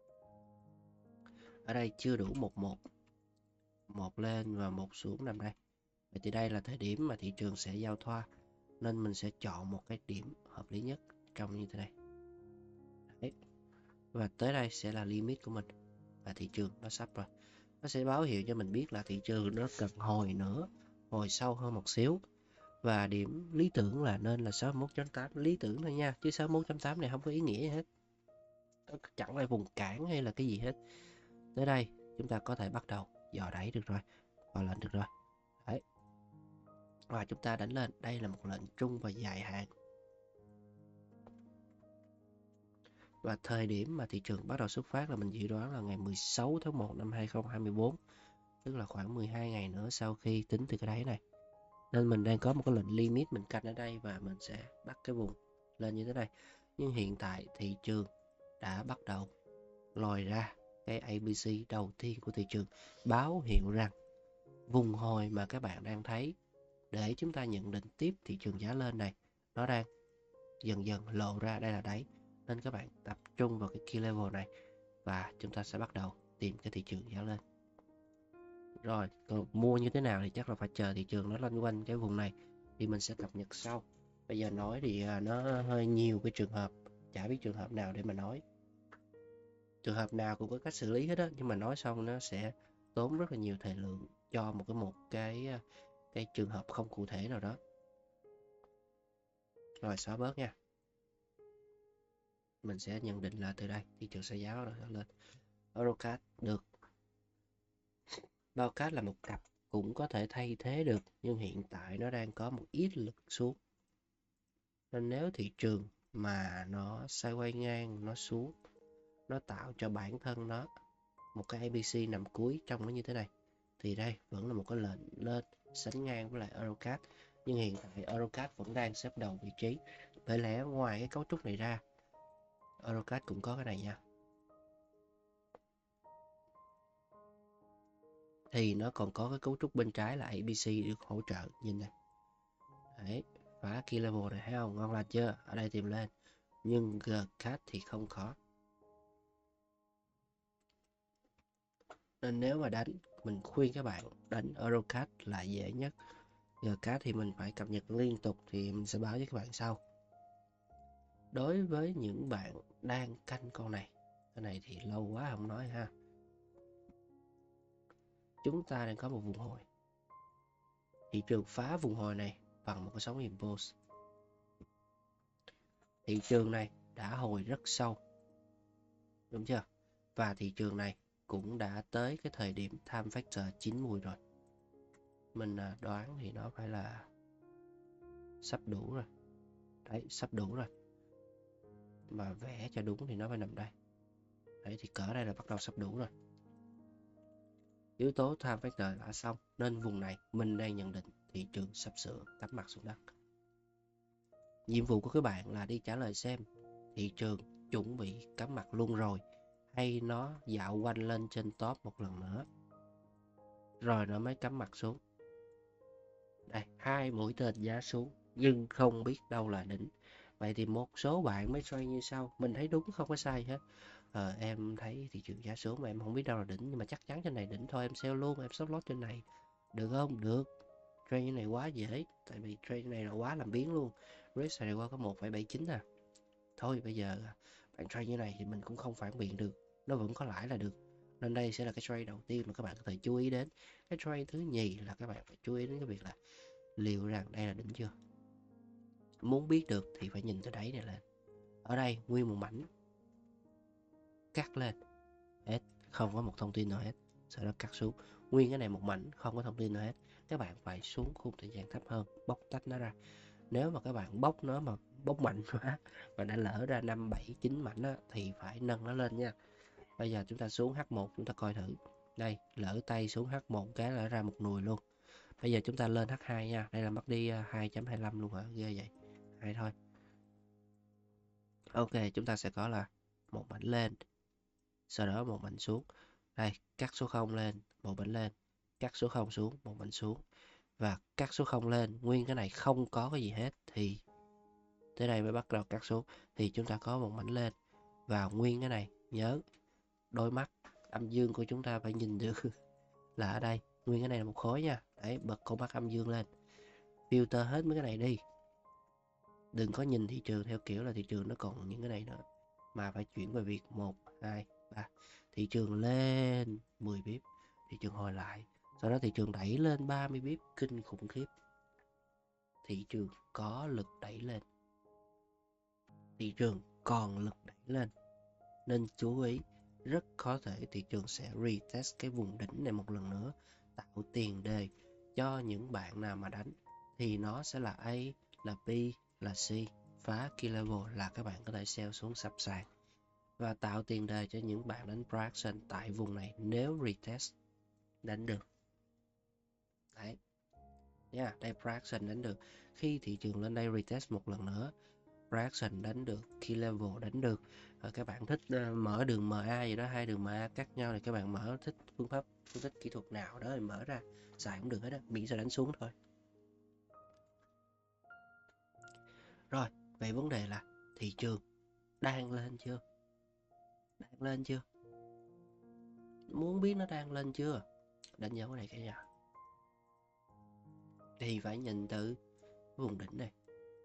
Ở đây chưa đủ một một. Một lên và một xuống nằm đây. Vậy thì đây là thời điểm mà thị trường sẽ giao thoa. Nên mình sẽ chọn một cái điểm hợp lý nhất trong như thế này. Đấy. Và tới đây sẽ là limit của mình. Và thị trường nó sắp rồi. Nó sẽ báo hiệu cho mình biết là thị trường nó cần hồi nữa, hồi sâu hơn một xíu. Và điểm lý tưởng là nên là sáu mươi mốt chấm tám, lý tưởng thôi nha, chứ sáu mươi mốt chấm tám này không có ý nghĩa gì hết. Nó chẳng phải vùng cản hay là cái gì hết. Tới đây chúng ta có thể bắt đầu dò đẩy được rồi, vào lệnh được rồi. Đấy. Và chúng ta đánh lên, đây là một lệnh trung và dài hạn. Và thời điểm mà thị trường bắt đầu xuất phát là mình dự đoán là ngày mười sáu tháng một năm hai không hai tư, tức là khoảng mười hai ngày nữa sau khi tính từ cái đáy này. Nên mình đang có một cái lệnh limit mình canh ở đây và mình sẽ bắt cái vùng lên như thế này. Nhưng hiện tại thị trường đã bắt đầu lòi ra cái a bê xê đầu tiên của thị trường, báo hiệu rằng vùng hồi mà các bạn đang thấy để chúng ta nhận định tiếp thị trường giá lên này, nó đang dần dần lộ ra đây là đáy. Nên các bạn tập trung vào cái key level này và chúng ta sẽ bắt đầu tìm cái thị trường giá lên. Rồi, còn mua như thế nào thì chắc là phải chờ thị trường nó loanh quanh cái vùng này thì mình sẽ cập nhật sau. Bây giờ nói thì nó hơi nhiều cái trường hợp, chả biết trường hợp nào để mà nói. Trường hợp nào cũng có cách xử lý hết á, nhưng mà nói xong nó sẽ tốn rất là nhiều thời lượng cho một cái một cái cái trường hợp không cụ thể nào đó. Rồi xóa bớt nha. Mình sẽ nhận định là từ đây thị trường sẽ giá rồi lên. Eurocard được. Baucad là một cặp cũng có thể thay thế được, nhưng hiện tại nó đang có một ít lực xuống. Nên nếu thị trường mà nó sideways ngang, nó xuống, nó tạo cho bản thân nó một cái a bê xê nằm cuối trong nó như thế này, thì đây vẫn là một cái lệnh lên sánh ngang với lại Eurocard. Nhưng hiện tại Eurocard vẫn đang xếp đầu vị trí. Bởi lẽ ngoài cái cấu trúc này ra, Eurocard cũng có cái này nha. Thì nó còn có cái cấu trúc bên trái là a bê xê được hỗ trợ, nhìn này. Đấy, phá key level này thấy không? Ngon lành chưa? Ở đây tìm lên. Nhưng Gcard thì không có. Nên nếu mà đánh, mình khuyên các bạn đánh Eurocard là dễ nhất. Gcard thì mình phải cập nhật liên tục thì mình sẽ báo với các bạn sau. Đối với những bạn đang canh con này, cái này thì lâu quá không nói ha. Chúng ta đang có một vùng hồi. thị trường phá vùng hồi này bằng một cái sóng impulse. Thị trường này đã hồi rất sâu, đúng chưa? Và thị trường này cũng đã tới cái thời điểm time factor chín mùi rồi. Mình đoán thì nó phải là sắp đủ rồi. Đấy, sắp đủ rồi. Mà vẽ cho đúng thì nó phải nằm đây. Đấy, thì cỡ đây là bắt đầu sắp đủ rồi. Yếu tố time factor đã xong, nên vùng này mình đang nhận định thị trường sắp sửa cắm mặt xuống đất. Nhiệm vụ của các bạn là đi trả lời xem thị trường chuẩn bị cắm mặt luôn rồi, hay nó dạo quanh lên trên top một lần nữa rồi nó mới cắm mặt xuống. Đây, hai mũi tên giá xuống nhưng không biết đâu là đỉnh. Vậy thì một số bạn mới trade như sau. Mình thấy đúng, không có sai hết. Ờ, em thấy thị trường giá xuống mà em không biết đâu là đỉnh, nhưng mà chắc chắn trên này đỉnh thôi, em sell luôn, em stop loss trên này. Được không? Được. Trade như này quá dễ, tại vì trade này là quá làm biến luôn. Risk này qua có một phẩy bảy chín à. Thôi bây giờ bạn trade như này thì mình cũng không phản biện được, nó vẫn có lãi là được. Nên đây sẽ là cái trade đầu tiên mà các bạn có thể chú ý đến. Cái trade thứ nhì là các bạn phải chú ý đến cái việc là liệu rằng đây là đỉnh chưa. Muốn biết được thì phải nhìn từ đáy này lên. Ở đây nguyên một mảnh cắt lên hết, không có một thông tin nào hết, sau đó cắt xuống. Nguyên cái này một mảnh không có thông tin nào hết. Các bạn phải xuống khung thời gian thấp hơn, bóc tách nó ra. Nếu mà các bạn bóc nó mà bóc mạnh quá và đã lỡ ra năm bảy chín mảnh á, thì phải nâng nó lên nha. Bây giờ chúng ta xuống H một, chúng ta coi thử. Đây, lỡ tay xuống H một cái là ra một nùi luôn. Bây giờ chúng ta lên H hai nha. Đây là mất đi hai chấm hai lăm luôn hả? Ghê vậy. Hay thôi. Ok, chúng ta sẽ có là một mảnh lên, sau đó một mảnh xuống. Đây, cắt số không lên, một mảnh lên, cắt số không xuống, một mảnh xuống. Và cắt số không lên, nguyên cái này không có cái gì hết thì tới đây mới bắt đầu cắt xuống. Thì chúng ta có một mảnh lên và nguyên cái này. Nhớ, đôi mắt âm dương của chúng ta phải nhìn được là ở đây. Nguyên cái này là một khối nha. Đấy, bật con mắt âm dương lên, filter hết mấy cái này đi. Đừng có nhìn thị trường theo kiểu là thị trường nó còn những cái này nữa, mà phải chuyển về việc một, hai, ba. Thị trường lên mười pip, thị trường hồi lại, sau đó thị trường đẩy lên ba mươi pip, kinh khủng khiếp. Thị trường có lực đẩy lên, thị trường còn lực đẩy lên, nên chú ý. Rất có thể thị trường sẽ retest cái vùng đỉnh này một lần nữa, tạo tiền đề cho những bạn nào mà đánh thì nó sẽ là A, là B, là C. Phá key level là các bạn có thể sell xuống sập sàn và tạo tiền đề cho những bạn đánh price action tại vùng này nếu retest đánh được. Đấy nha, yeah, đây price action đánh được. Khi thị trường lên đây retest một lần nữa, price action đánh được, key level đánh được. Và các bạn thích uh, mở đường em a gì đó, hai đường em a cắt nhau thì các bạn mở, thích phương pháp phân tích kỹ thuật nào đó thì mở ra xài cũng được hết á, miễn sao đánh xuống thôi. Rồi, vậy vấn đề là thị trường đang lên chưa? Đang lên chưa? Muốn biết nó đang lên chưa? Đánh dấu cái này cái nhà. Thì phải nhìn từ vùng đỉnh này.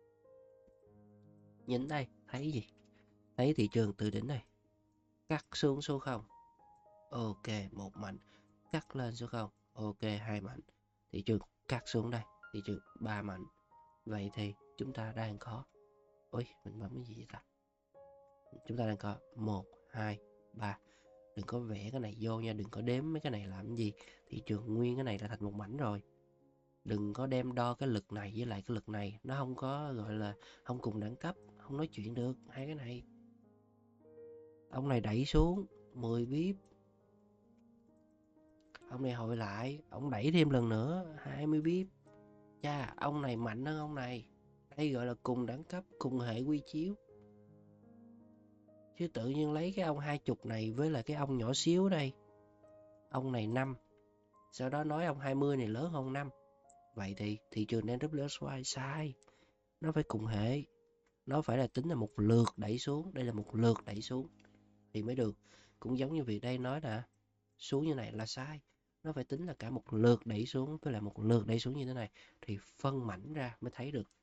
Nhìn đây, thấy gì? Thấy thị trường từ đỉnh này cắt xuống số không. Ok, một mảnh. Cắt lên số không. Ok, hai mảnh. Thị trường cắt xuống đây. Thị trường ba mảnh. Vậy thì chúng ta đang có, ôi, mình bấm cái gì vậy ta? Chúng ta đang có một, hai, ba. Đừng có vẽ cái này vô nha, đừng có đếm mấy cái này làm cái gì. Thị trường nguyên cái này là thành một mảnh rồi. Đừng có đem đo cái lực này với lại cái lực này, nó không có gọi là không cùng đẳng cấp, không nói chuyện được hai cái này. Ông này đẩy xuống mười pip, ông này hồi lại, ông đẩy thêm lần nữa hai mươi pip. Cha, ông này mạnh hơn ông này. Đây gọi là cùng đẳng cấp, cùng hệ quy chiếu. Chứ tự nhiên lấy cái ông hai chục này với lại cái ông nhỏ xíu đây, ông này năm, sau đó nói ông hai mươi này lớn hơn năm. Vậy thì thị trường đen vê ét i sai. Nó phải cùng hệ. Nó phải là tính là một lượt đẩy xuống. Đây là một lượt đẩy xuống thì mới được. Cũng giống như việc đây nói là xuống như này là sai. Nó phải tính là cả một lượt đẩy xuống với lại một lượt đẩy xuống như thế này, thì phân mảnh ra mới thấy được.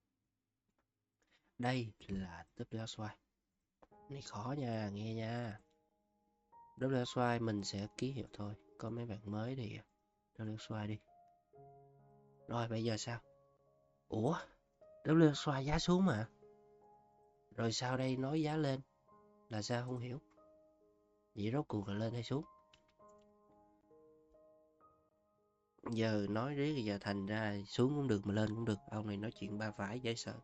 Đây là vê ét i. Này khó nha, nghe nha. vê ét i mình sẽ ký hiệu thôi. Có mấy bạn mới thì vê ét i đi. Rồi bây giờ sao? Ủa, đê vê ét i giá xuống mà. Rồi sao đây nói giá lên? Là sao không hiểu? Vậy rốt cuộc là lên hay xuống? Giờ nói riết giờ thành ra xuống cũng được mà lên cũng được. Ông này nói chuyện ba phải dễ sợ.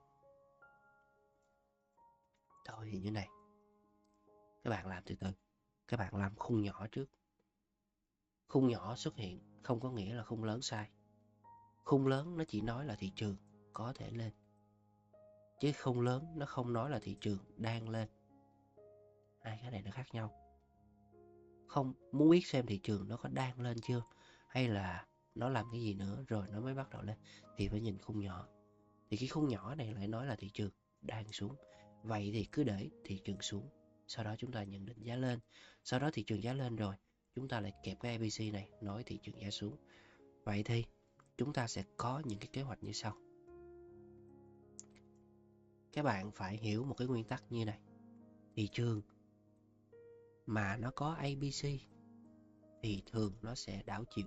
Thôi thì như này. Các bạn làm từ từ. Các bạn làm khung nhỏ trước. Khung nhỏ xuất hiện không có nghĩa là khung lớn sai. Khung lớn nó chỉ nói là thị trường có thể lên. Chứ khung lớn nó không nói là thị trường đang lên. Hai cái này nó khác nhau. Không muốn biết xem thị trường nó có đang lên chưa, hay là nó làm cái gì nữa rồi nó mới bắt đầu lên, thì phải nhìn khung nhỏ. Thì cái khung nhỏ này lại nói là thị trường đang xuống. Vậy thì cứ để thị trường xuống, sau đó chúng ta nhận định giá lên. Sau đó thị trường giá lên rồi, chúng ta lại kẹp cái a bê xê này nói thị trường giá xuống. Vậy thì chúng ta sẽ có những cái kế hoạch như sau. Các bạn phải hiểu một cái nguyên tắc như này. Thị trường mà nó có a bê xê thì thường nó sẽ đảo chiều.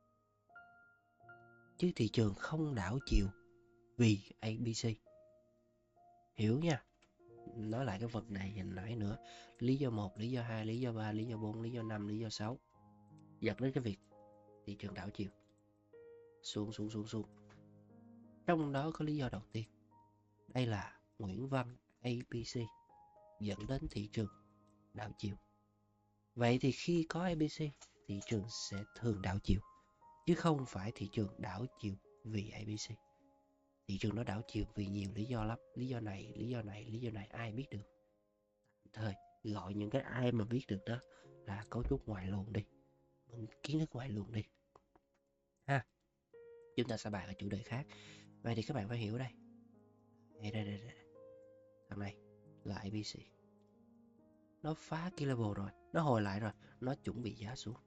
Chứ thị trường không đảo chiều vì a bê xê. Hiểu nha. Nói lại cái vật này hồi nãy nữa. Lý do một, lý do hai, lý do ba, lý do bốn, lý do năm, lý do sáu dẫn đến cái việc thị trường đảo chiều. Xuống xuống xuống xuống. Trong đó có lý do đầu tiên. Đây là Nguyễn văn a bê xê dẫn đến thị trường đảo chiều. Vậy thì khi có a bê xê, thị trường sẽ thường đảo chiều. Chứ không phải thị trường đảo chiều vì a bê xê. Thị trường nó đảo chiều vì nhiều lý do lắm. Lý do này, lý do này, lý do này ai biết được. Thời gọi những cái ai mà biết được đó là cấu trúc ngoại luận đi. Kiến thức ngoại luận đi. Ha. Chúng ta sẽ bàn ở chủ đề khác. Vậy thì các bạn phải hiểu đây. Đây, đây, đây, đây. Thằng này là a bê xê. Nó phá cái level rồi. Nó hồi lại rồi. Nó chuẩn bị giá xuống.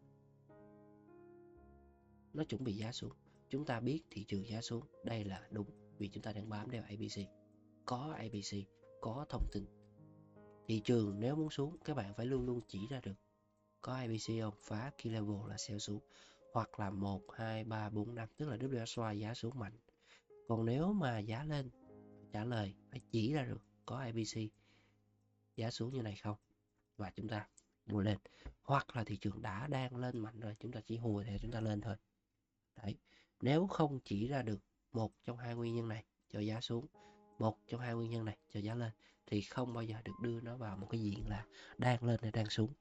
Nó chuẩn bị giá xuống. Chúng ta biết thị trường giá xuống. Đây là đúng. Vì chúng ta đang bám theo a bê xê. Có a bê xê. Có thông tin. Thị trường nếu muốn xuống, các bạn phải luôn luôn chỉ ra được có a bê xê không? Phá key level là sell xuống. Hoặc là một, hai, ba, bốn, năm. Tức là đê vê ét i giá xuống mạnh. Còn nếu mà giá lên, trả lời phải chỉ ra được có a bê xê giá xuống như này không, và chúng ta mua lên. Hoặc là thị trường đã đang lên mạnh rồi, chúng ta chỉ hùa thì chúng ta lên thôi. Đấy. Nếu không chỉ ra được một trong hai nguyên nhân này cho giá xuống, một trong hai nguyên nhân này cho giá lên, thì không bao giờ được đưa nó vào một cái diện là đang lên hay đang xuống.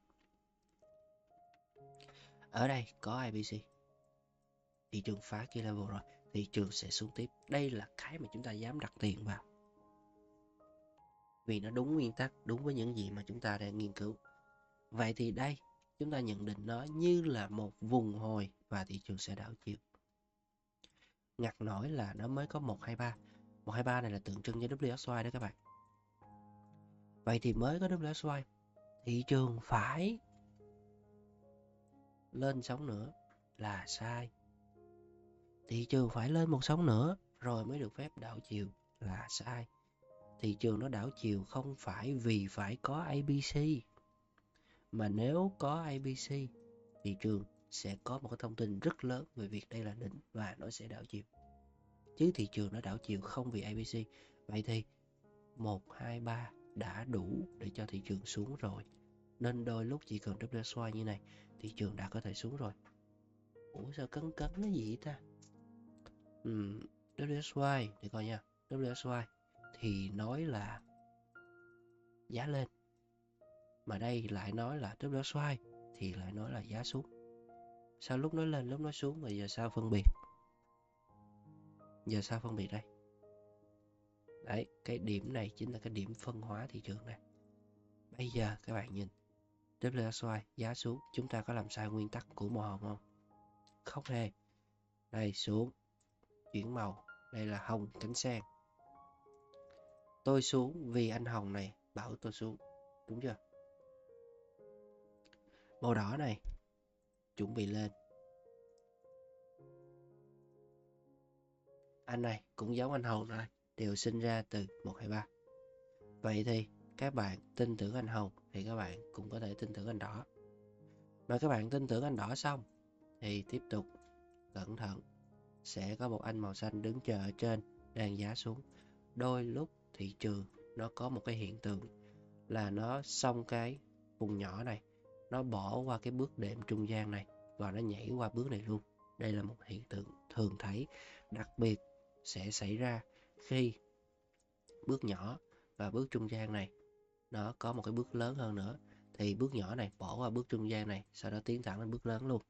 Ở đây có a bê xê, thị trường phá key level rồi, thị trường sẽ xuống tiếp. Đây là cái mà chúng ta dám đặt tiền vào, vì nó đúng nguyên tắc, đúng với những gì mà chúng ta đang nghiên cứu. Vậy thì đây, chúng ta nhận định nó như là một vùng hồi và thị trường sẽ đảo chiều. Ngặt nổi là nó mới có một, hai, ba. một, hai, ba này là tượng trưng cho đê vê ét i đó các bạn. Vậy thì mới có đê vê ét i, thị trường phải lên sóng nữa là sai. Thị trường phải lên một sóng nữa rồi mới được phép đảo chiều là sai. Thị trường nó đảo chiều không phải vì phải có a bê xê, mà nếu có a bê xê, thị trường sẽ có một cái thông tin rất lớn về việc đây là đỉnh và nó sẽ đảo chiều. Chứ thị trường nó đảo chiều không vì a bê xê. Vậy thì một, hai, ba đã đủ để cho thị trường xuống rồi. Nên đôi lúc chỉ cần đê vê ét i như này, thị trường đã có thể xuống rồi. Ủa sao cấn cấn cái gì ta? Uhm, đê vê ét i, để coi nha. đê vê ét i thì nói là giá lên, mà đây lại nói là đê vê ét i thì lại nói là giá xuống. Sao lúc nói lên lúc nói xuống mà giờ sao phân biệt? Giờ sao phân biệt đây? Đấy, cái điểm này chính là cái điểm phân hóa thị trường này. Bây giờ các bạn nhìn đê vê ét i giá xuống, chúng ta có làm sai nguyên tắc của màu hồng không? Không hề. Đây xuống, chuyển màu, đây là hồng cánh sen. Tôi xuống vì anh hồng này bảo tôi xuống, đúng chưa? Màu đỏ này chuẩn bị lên. Anh này cũng giống anh hồng rồi, đều sinh ra từ một, hai, ba. Vậy thì các bạn tin tưởng anh hồng thì các bạn cũng có thể tin tưởng anh đỏ. Mà các bạn tin tưởng anh đỏ xong thì tiếp tục cẩn thận. sẽ có một anh màu xanh đứng chờ ở trên đang giá xuống. Đôi lúc thị trường nó có một cái hiện tượng là nó xong cái vùng nhỏ này, nó bỏ qua cái bước đệm trung gian này và nó nhảy qua bước này luôn. Đây là một hiện tượng thường thấy, đặc biệt sẽ xảy ra khi bước nhỏ và bước trung gian này nó có một cái bước lớn hơn nữa, thì bước nhỏ này bỏ qua bước trung gian này, sau đó tiến thẳng lên bước lớn luôn.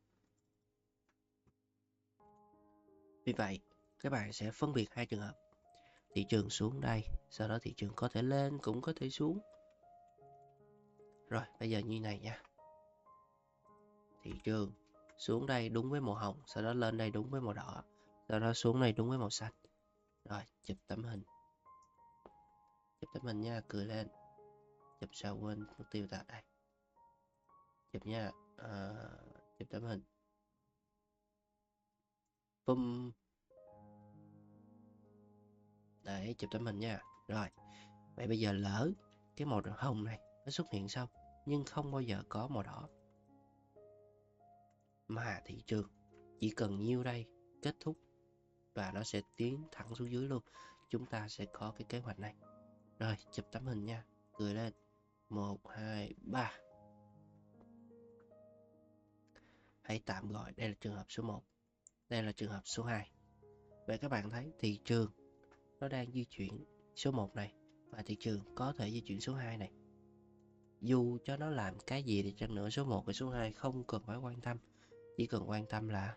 Vì vậy, các bạn sẽ phân biệt hai trường hợp. Thị trường xuống đây, sau đó thị trường có thể lên cũng có thể xuống. Rồi, bây giờ như này nha. Thị trường xuống đây đúng với màu hồng, sau đó lên đây đúng với màu đỏ, sau đó xuống đây đúng với màu xanh. Rồi, chụp tấm hình. Chụp tấm hình nha, cười lên. Chụp sao quên mất tiêu ta đây. Chụp nha, à, chụp tấm hình. Pum. Đấy, chụp tấm hình nha. Rồi, vậy bây giờ lỡ cái màu hồng này nó xuất hiện xong, nhưng không bao giờ có màu đỏ, mà thị trường chỉ cần nhiêu đây kết thúc và nó sẽ tiến thẳng xuống dưới luôn. Chúng ta sẽ có cái kế hoạch này. Rồi, chụp tấm hình nha, cười lên. Một, hai, ba. Hãy tạm gọi đây là trường hợp số một. Đây là trường hợp số hai. Vậy các bạn thấy thị trường nó đang di chuyển số một này, và thị trường có thể di chuyển số hai này. Dù cho nó làm cái gì thì chăng nữa, số một và số hai không cần phải quan tâm. Chỉ cần quan tâm là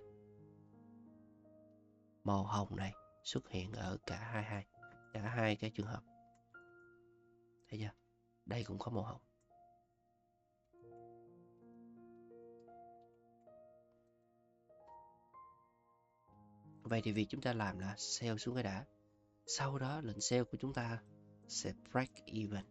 màu hồng này xuất hiện ở cả hai hai, cả hai cái trường hợp. Thấy chưa? Đây cũng có màu hồng. Vậy thì việc chúng ta làm là sell xuống cái đã. Sau đó lệnh sell của chúng ta sẽ break even.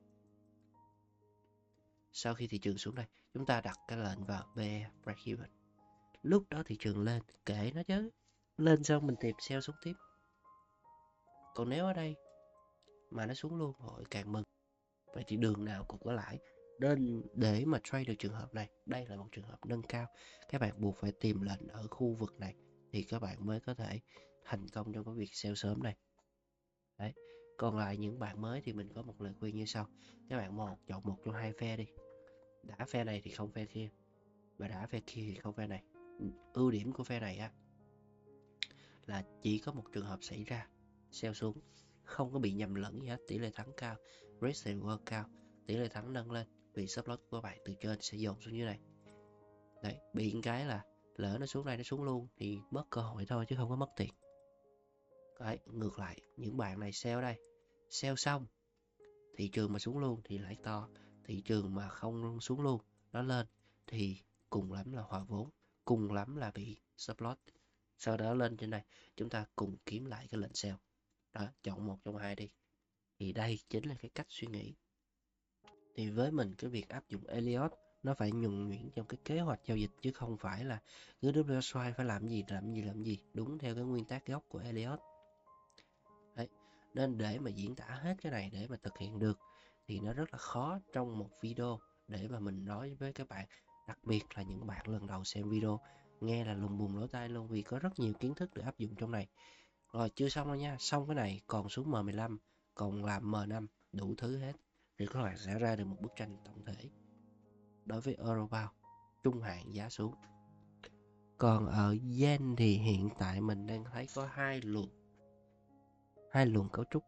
Sau khi thị trường xuống đây, chúng ta đặt cái lệnh vào bê e break even. Lúc đó thị trường lên, kệ nó chứ. Lên xong mình tìm sell xuống tiếp. Còn nếu ở đây mà nó xuống luôn, hội càng mừng. Vậy thì đường nào cũng có lãi. Nên để mà trade được trường hợp này, đây là một trường hợp nâng cao. Các bạn buộc phải tìm lệnh ở khu vực này thì các bạn mới có thể thành công trong cái việc sell sớm này. Đấy. Còn lại những bạn mới thì mình có một lời khuyên như sau. Các bạn một chọn một trong hai phe đi. Đã phe này thì không phe kia, và đã phe kia thì không phe này. Ưu điểm của phe này á là chỉ có một trường hợp xảy ra sell xuống, không có bị nhầm lẫn gì hết, tỷ lệ thắng cao, risk reward cao, tỷ lệ thắng nâng lên vì stop loss của bạn từ trên sẽ dồn xuống dưới này. Đấy, bị cái là lỡ nó xuống đây nó xuống luôn thì mất cơ hội thôi chứ không có mất tiền. Đấy, ngược lại những bạn này sell đây, sell xong thị trường mà xuống luôn thì lãi to, thị trường mà không xuống luôn nó lên thì cùng lắm là hòa vốn, cùng lắm là bị stop loss. Sau đó lên trên này chúng ta cùng kiếm lại cái lệnh sell. Đó, chọn một trong hai đi. Thì đây chính là cái cách suy nghĩ. Thì với mình cái việc áp dụng Elliott nó phải nhuần nhuyễn trong cái kế hoạch giao dịch, chứ không phải là cứ double swipe phải làm gì làm gì làm gì, đúng theo cái nguyên tắc gốc của Elliott. Đấy. Nên để mà diễn tả hết cái này để mà thực hiện được thì nó rất là khó trong một video để mà mình nói với các bạn, đặc biệt là những bạn lần đầu xem video nghe là lùng bùng lỗ tai luôn, vì có rất nhiều kiến thức để áp dụng trong này. Rồi chưa xong đâu nha, xong cái này còn xuống M mười lăm, còn làm M năm, đủ thứ hết. Thì các bạn sẽ ra được một bức tranh tổng thể đối với Eurobound trung hạn giá xuống. Còn ở Yen thì hiện tại mình đang thấy có hai luồng hai luồng cấu trúc.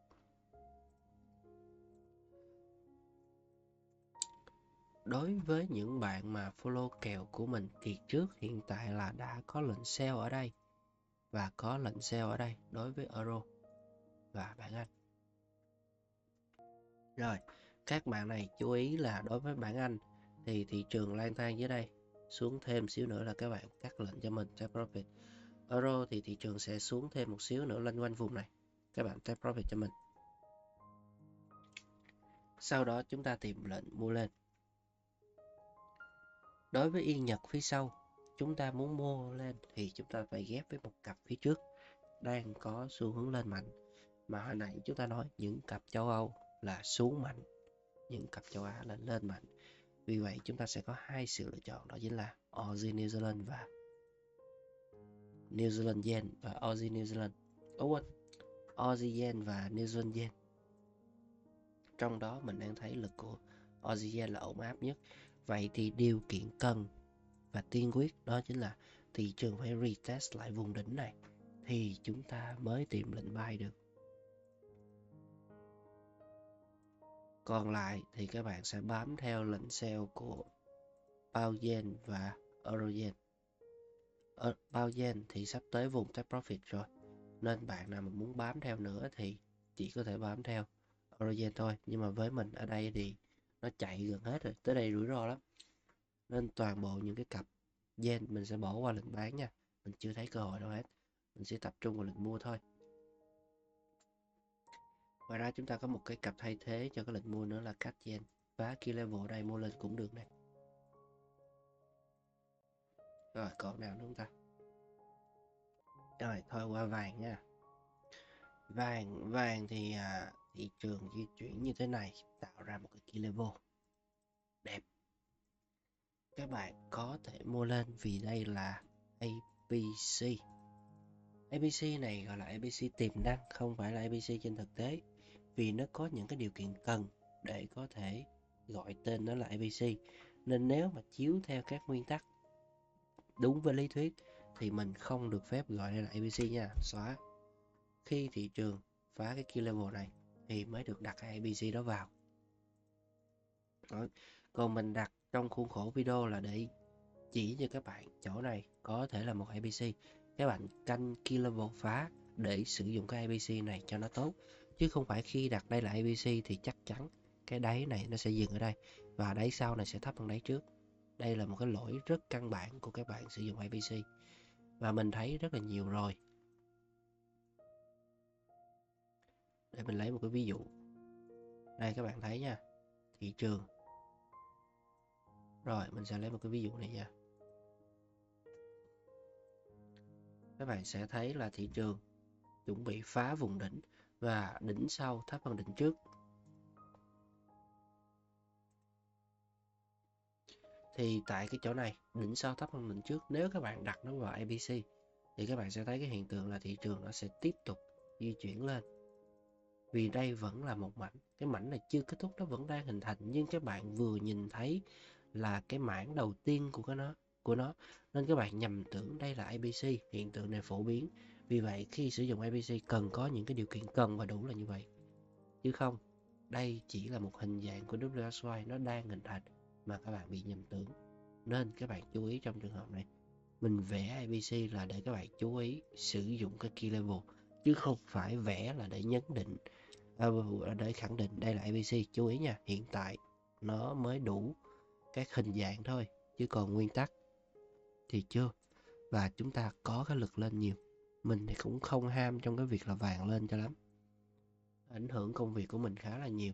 Đối với những bạn mà follow kèo của mình kỳ trước, hiện tại là đã có lệnh sell ở đây và có lệnh sell ở đây đối với Euro và bảng Anh. Rồi, các bạn này chú ý là đối với bảng Anh thì thị trường lang thang dưới đây, xuống thêm xíu nữa là các bạn cắt lệnh cho mình take profit. Euro thì thị trường sẽ xuống thêm một xíu nữa lên quanh vùng này, các bạn take profit cho mình. Sau đó chúng ta tìm lệnh mua lên. Đối với Yên Nhật phía sau, chúng ta muốn mua lên thì chúng ta phải ghép với một cặp phía trước đang có xu hướng lên mạnh. Mà hồi nãy chúng ta nói những cặp châu Âu là xuống mạnh, những cặp châu Á là lên mạnh. Vì vậy chúng ta sẽ có hai sự lựa chọn, đó chính là Aussie New Zealand và New Zealand Yen và Aussie New Zealand. Ủa quên, Aussie Yen và New Zealand Yen. Trong đó mình đang thấy lực của Aussie Yen là ổn áp nhất. Vậy thì điều kiện cần và tiên quyết đó chính là thị trường phải retest lại vùng đỉnh này thì chúng ta mới tìm lệnh buy được. Còn lại thì các bạn sẽ bám theo lệnh sell của Pound Yen và Euro Yen. Ở Pound Yen thì sắp tới vùng take profit rồi, nên bạn nào mà muốn bám theo nữa thì chỉ có thể bám theo Euro Yen thôi. Nhưng mà với mình ở đây thì nó chạy gần hết rồi, tới đây rủi ro lắm. Nên toàn bộ những cái cặp Yen mình sẽ bỏ qua lệnh bán nha. Mình chưa thấy cơ hội đâu hết. Mình sẽ tập trung vào lệnh mua thôi. Ngoài ra chúng ta có một cái cặp thay thế cho cái lệnh mua nữa là C A D Yen. Phá key level ở đây mua lên cũng được này. Rồi còn nào nữa không ta? Rồi thôi qua vàng nha. Vàng vàng thì à, thị trường di chuyển như thế này tạo ra một cái key level đẹp. Các bạn có thể mua lên vì đây là a bê xê. a bê xê này gọi là a bê xê tiềm năng, không phải là a bê xê trên thực tế. Vì nó có những cái điều kiện cần để có thể gọi tên nó là a bê xê. Nên nếu mà chiếu theo các nguyên tắc đúng với lý thuyết thì mình không được phép gọi đây là a bê xê nha, xóa. Khi thị trường phá cái key level này thì mới được đặt cái a bê xê đó vào. Đó. Còn mình đặt trong khuôn khổ video là để chỉ cho các bạn chỗ này có thể là một a bê xê. Các bạn canh key level phá để sử dụng cái a bê xê này cho nó tốt. Chứ không phải khi đặt đây là a bê xê thì chắc chắn cái đáy này nó sẽ dừng ở đây. Và đáy sau này sẽ thấp hơn đáy trước. Đây là một cái lỗi rất căn bản của các bạn sử dụng a bê xê. Và mình thấy rất là nhiều rồi. Để mình lấy một cái ví dụ. Đây các bạn thấy nha. Thị trường. Rồi mình sẽ lấy một cái ví dụ này nha. Các bạn sẽ thấy là thị trường chuẩn bị phá vùng đỉnh và đỉnh sau thấp hơn đỉnh trước. Thì tại cái chỗ này, đỉnh sau thấp hơn đỉnh trước, nếu các bạn đặt nó vào a bê xê thì các bạn sẽ thấy cái hiện tượng là thị trường nó sẽ tiếp tục di chuyển lên. Vì đây vẫn là một mảnh, cái mảnh này chưa kết thúc, nó vẫn đang hình thành, nhưng các bạn vừa nhìn thấy là cái mảng đầu tiên của cái nó của nó nên các bạn nhầm tưởng đây là a bê xê. Hiện tượng này phổ biến, vì vậy khi sử dụng a bê xê cần có những cái điều kiện cần và đủ là như vậy, chứ không đây chỉ là một hình dạng của vê kép ét i nó đang hình thành mà các bạn bị nhầm tưởng. Nên các bạn chú ý trong trường hợp này, mình vẽ a bê xê là để các bạn chú ý sử dụng cái key level, chứ không phải vẽ là để nhấn định, à, để khẳng định đây là a bê xê. Chú ý nha, hiện tại nó mới đủ các hình dạng thôi, chứ còn nguyên tắc thì chưa. Và chúng ta có cái lực lên nhiều. Mình thì cũng không ham trong cái việc là vàng lên cho lắm, ảnh hưởng công việc của mình khá là nhiều.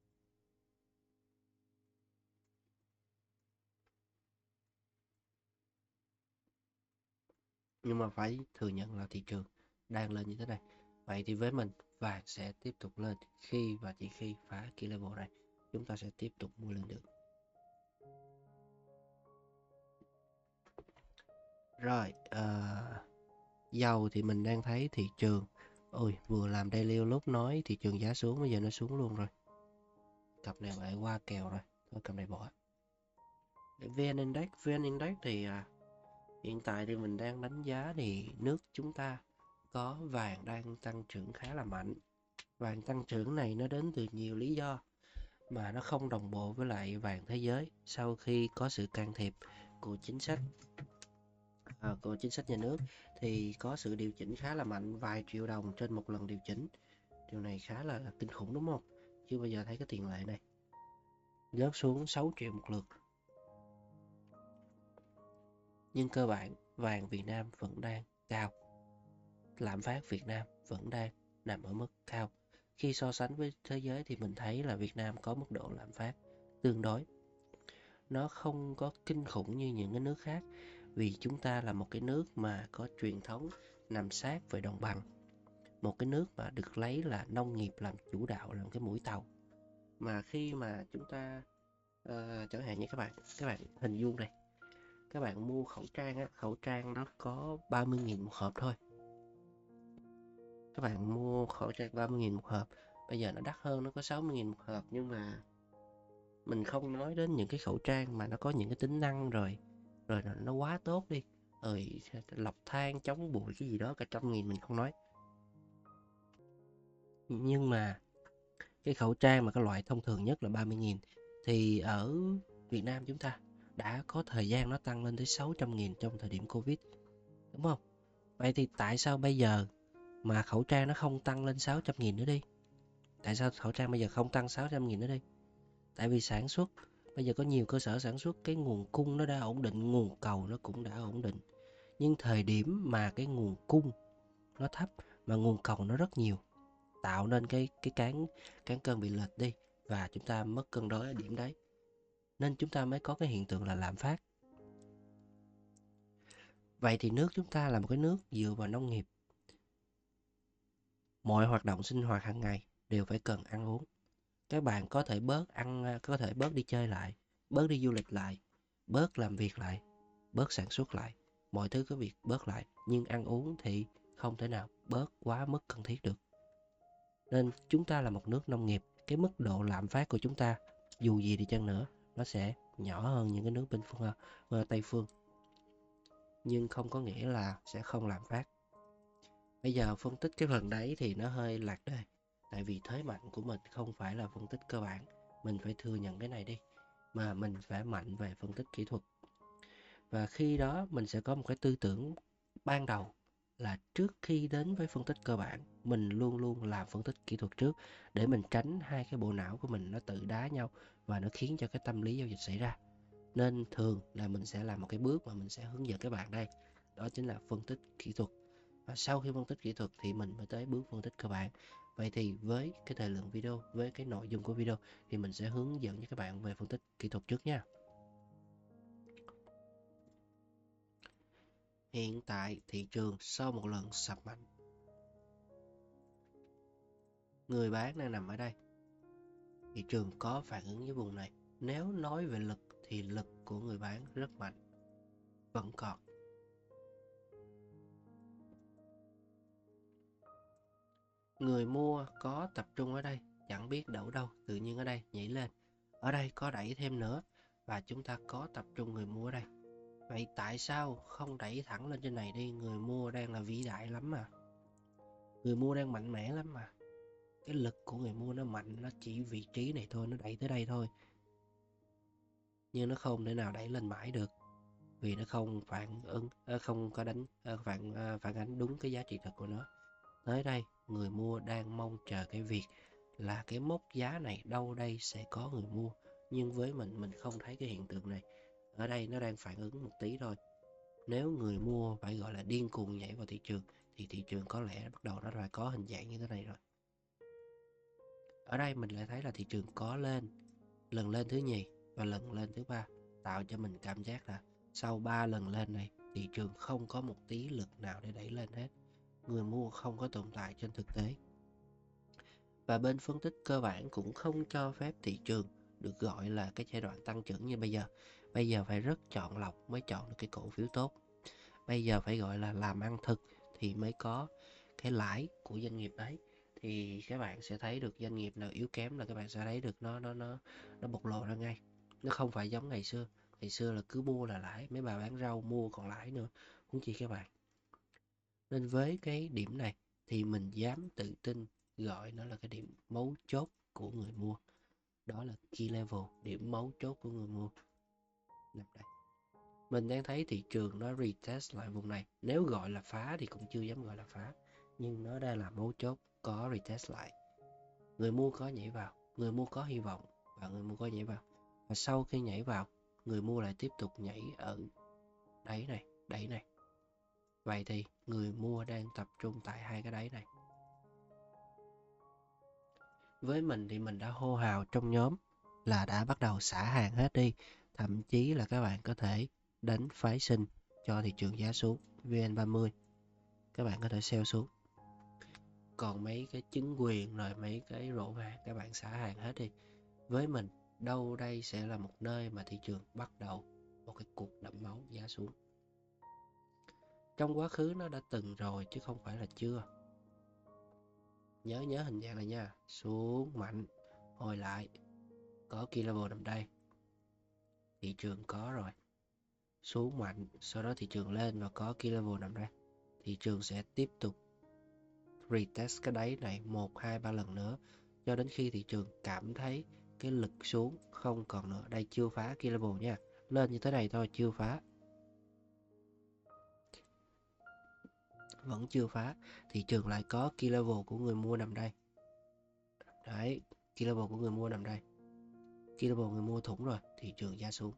Nhưng mà phải thừa nhận là thị trường đang lên như thế này. Vậy thì với mình, vàng sẽ tiếp tục lên khi và chỉ khi phá key level này, chúng ta sẽ tiếp tục mua lên được. Rồi, uh, dầu thì mình đang thấy thị trường, ôi vừa làm daily lúc nói thị trường giá xuống, bây giờ nó xuống luôn rồi. Cặp này lại qua kèo rồi, thôi cặp này bỏ. vê en Index, vê en Index thì à, hiện tại thì mình đang đánh giá thì nước chúng ta có vàng đang tăng trưởng khá là mạnh. Vàng tăng trưởng này nó đến từ nhiều lý do mà nó không đồng bộ với lại vàng thế giới sau khi có sự can thiệp của chính sách à, của chính sách nhà nước, thì có sự điều chỉnh khá là mạnh, vài triệu đồng trên một lần điều chỉnh. Điều này khá là kinh khủng đúng không? Chưa bao giờ thấy cái tiền lệ này rớt xuống sáu triệu một lượt. Nhưng cơ bản vàng Việt Nam vẫn đang cao, lạm phát Việt Nam vẫn đang nằm ở mức cao. Khi so sánh với thế giới thì mình thấy là Việt Nam có mức độ lạm phát tương đối, nó không có kinh khủng như những cái nước khác, vì chúng ta là một cái nước mà có truyền thống nằm sát với đồng bằng, một cái nước mà được lấy là nông nghiệp làm chủ đạo, làm cái mũi tàu. Mà khi mà chúng ta uh, chẳng hạn như các bạn các bạn hình dung đây, các bạn mua khẩu trang á, khẩu trang nó có ba mươi nghìn một hộp thôi. Các bạn mua khẩu trang ba mươi nghìn một hộp, bây giờ nó đắt hơn, nó có sáu mươi nghìn một hộp, nhưng mà mình không nói đến những cái khẩu trang mà nó có những cái tính năng rồi rồi nó nó quá tốt đi, rồi lọc than chống bụi cái gì đó cả trăm nghìn mình không nói, nhưng mà cái khẩu trang mà cái loại thông thường nhất là ba mươi nghìn thì ở Việt Nam chúng ta đã có thời gian nó tăng lên tới sáu trăm nghìn trong thời điểm Covid, đúng không? Vậy thì tại sao bây giờ mà khẩu trang nó không tăng lên sáu trăm nghìn nữa đi? Tại sao khẩu trang bây giờ không tăng sáu trăm nghìn nữa đi? Tại vì sản xuất, bây giờ có nhiều cơ sở sản xuất, cái nguồn cung nó đã ổn định, nguồn cầu nó cũng đã ổn định. Nhưng thời điểm mà cái nguồn cung nó thấp mà nguồn cầu nó rất nhiều, tạo nên cái cái cán cán cân bị lệch đi và chúng ta mất cân đối ở điểm đấy. Nên chúng ta mới có cái hiện tượng là lạm phát. Vậy thì nước chúng ta là một cái nước dựa vào nông nghiệp. Mọi hoạt động sinh hoạt hàng ngày đều phải cần ăn uống. Các bạn có thể bớt ăn, có thể bớt đi chơi lại, bớt đi du lịch lại, bớt làm việc lại, bớt sản xuất lại. Mọi thứ có việc bớt lại, nhưng ăn uống thì không thể nào bớt quá mức cần thiết được. Nên chúng ta là một nước nông nghiệp, cái mức độ lạm phát của chúng ta dù gì đi chăng nữa nó sẽ nhỏ hơn những cái nước bên phương uh, Tây phương, nhưng không có nghĩa là sẽ không lạm phát. Bây giờ phân tích cái phần đấy thì nó hơi lạc đề, tại vì thế mạnh của mình không phải là phân tích cơ bản, mình phải thừa nhận cái này đi, mà mình phải mạnh về phân tích kỹ thuật. Và khi đó mình sẽ có một cái tư tưởng ban đầu là trước khi đến với phân tích cơ bản, mình luôn luôn làm phân tích kỹ thuật trước để mình tránh hai cái bộ não của mình nó tự đá nhau và nó khiến cho cái tâm lý giao dịch xảy ra. Nên thường là mình sẽ làm một cái bước mà mình sẽ hướng dẫn các bạn đây, đó chính là phân tích kỹ thuật. Và sau khi phân tích kỹ thuật thì mình mới tới bước phân tích cơ bản. Vậy thì với cái thời lượng video, với cái nội dung của video thì mình sẽ hướng dẫn cho các bạn về phân tích kỹ thuật trước nha. Hiện tại thị trường sau một lần sập mạnh, người bán đang nằm ở đây. Thị trường có phản ứng với vùng này. Nếu nói về lực thì lực của người bán rất mạnh, vẫn còn. Người mua có tập trung ở đây, chẳng biết đổ đâu, tự nhiên ở đây nhảy lên. Ở đây có đẩy thêm nữa và chúng ta có tập trung người mua ở đây. Vậy tại sao không đẩy thẳng lên trên này đi? Người mua đang là vĩ đại lắm mà. Người mua đang mạnh mẽ lắm mà. Cái lực của người mua nó mạnh, nó chỉ vị trí này thôi, nó đẩy tới đây thôi. Nhưng nó không thể nào đẩy lên mãi được, vì nó không phản ứng, không có đánh phản phản ánh đúng cái giá trị thật của nó. Tới đây, người mua đang mong chờ cái việc là cái mốc giá này đâu đây sẽ có người mua. Nhưng với mình, mình không thấy cái hiện tượng này. Ở đây nó đang phản ứng một tí thôi. Nếu người mua phải gọi là điên cuồng nhảy vào thị trường thì thị trường có lẽ bắt đầu nó phải có hình dạng như thế này rồi. Ở đây mình lại thấy là thị trường có lên, lần lên thứ nhì và lần lên thứ ba, tạo cho mình cảm giác là sau ba lần lên này, thị trường không có một tí lực nào để đẩy lên hết. Người mua không có tồn tại trên thực tế. Và bên phân tích cơ bản cũng không cho phép thị trường được gọi là cái giai đoạn tăng trưởng như bây giờ. Bây giờ phải rất chọn lọc mới chọn được cái cổ phiếu tốt. Bây giờ phải gọi là làm ăn thực thì mới có cái lãi của doanh nghiệp đấy. Thì các bạn sẽ thấy được doanh nghiệp nào yếu kém là các bạn sẽ thấy được nó nó nó nó bộc lộ ra ngay. Nó không phải giống ngày xưa. Ngày xưa là cứ mua là lãi, mấy bà bán rau mua còn lãi nữa. Huống chi các bạn. Nên với cái điểm này thì mình dám tự tin gọi nó là cái điểm mấu chốt của người mua. Đó là key level, điểm mấu chốt của người mua. Nằm đây. Mình đang thấy thị trường nó retest lại vùng này. Nếu gọi là phá thì cũng chưa dám gọi là phá. Nhưng nó đang là mấu chốt, có retest lại. Người mua có nhảy vào, người mua có hy vọng và người mua có nhảy vào. Và sau khi nhảy vào, người mua lại tiếp tục nhảy ở đáy này, đáy này. Vậy thì người mua đang tập trung tại hai cái đáy này. Với mình thì mình đã hô hào trong nhóm là đã bắt đầu xả hàng hết đi. Thậm chí là các bạn có thể đánh phái sinh cho thị trường giá xuống vê en ba mươi. Các bạn có thể sell xuống. Còn mấy cái chứng quyền rồi mấy cái rổ hàng các bạn xả hàng hết đi. Với mình, đâu đây sẽ là một nơi mà thị trường bắt đầu một cái cuộc đẫm máu giá xuống. Trong quá khứ nó đã từng rồi chứ không phải là chưa. Nhớ nhớ hình dạng này nha, xuống mạnh, hồi lại, có key level nằm đây, thị trường có rồi, xuống mạnh, sau đó thị trường lên và có key level nằm đây, thị trường sẽ tiếp tục retest cái đáy này một hai ba lần nữa cho đến khi thị trường cảm thấy cái lực xuống không còn nữa. Đây chưa phá key level nha, lên như thế này thôi, chưa phá, vẫn chưa phá, thị trường lại có key level của người mua nằm đây. Đấy, key level của người mua nằm đây, key level người mua thủng rồi, thị trường giá xuống.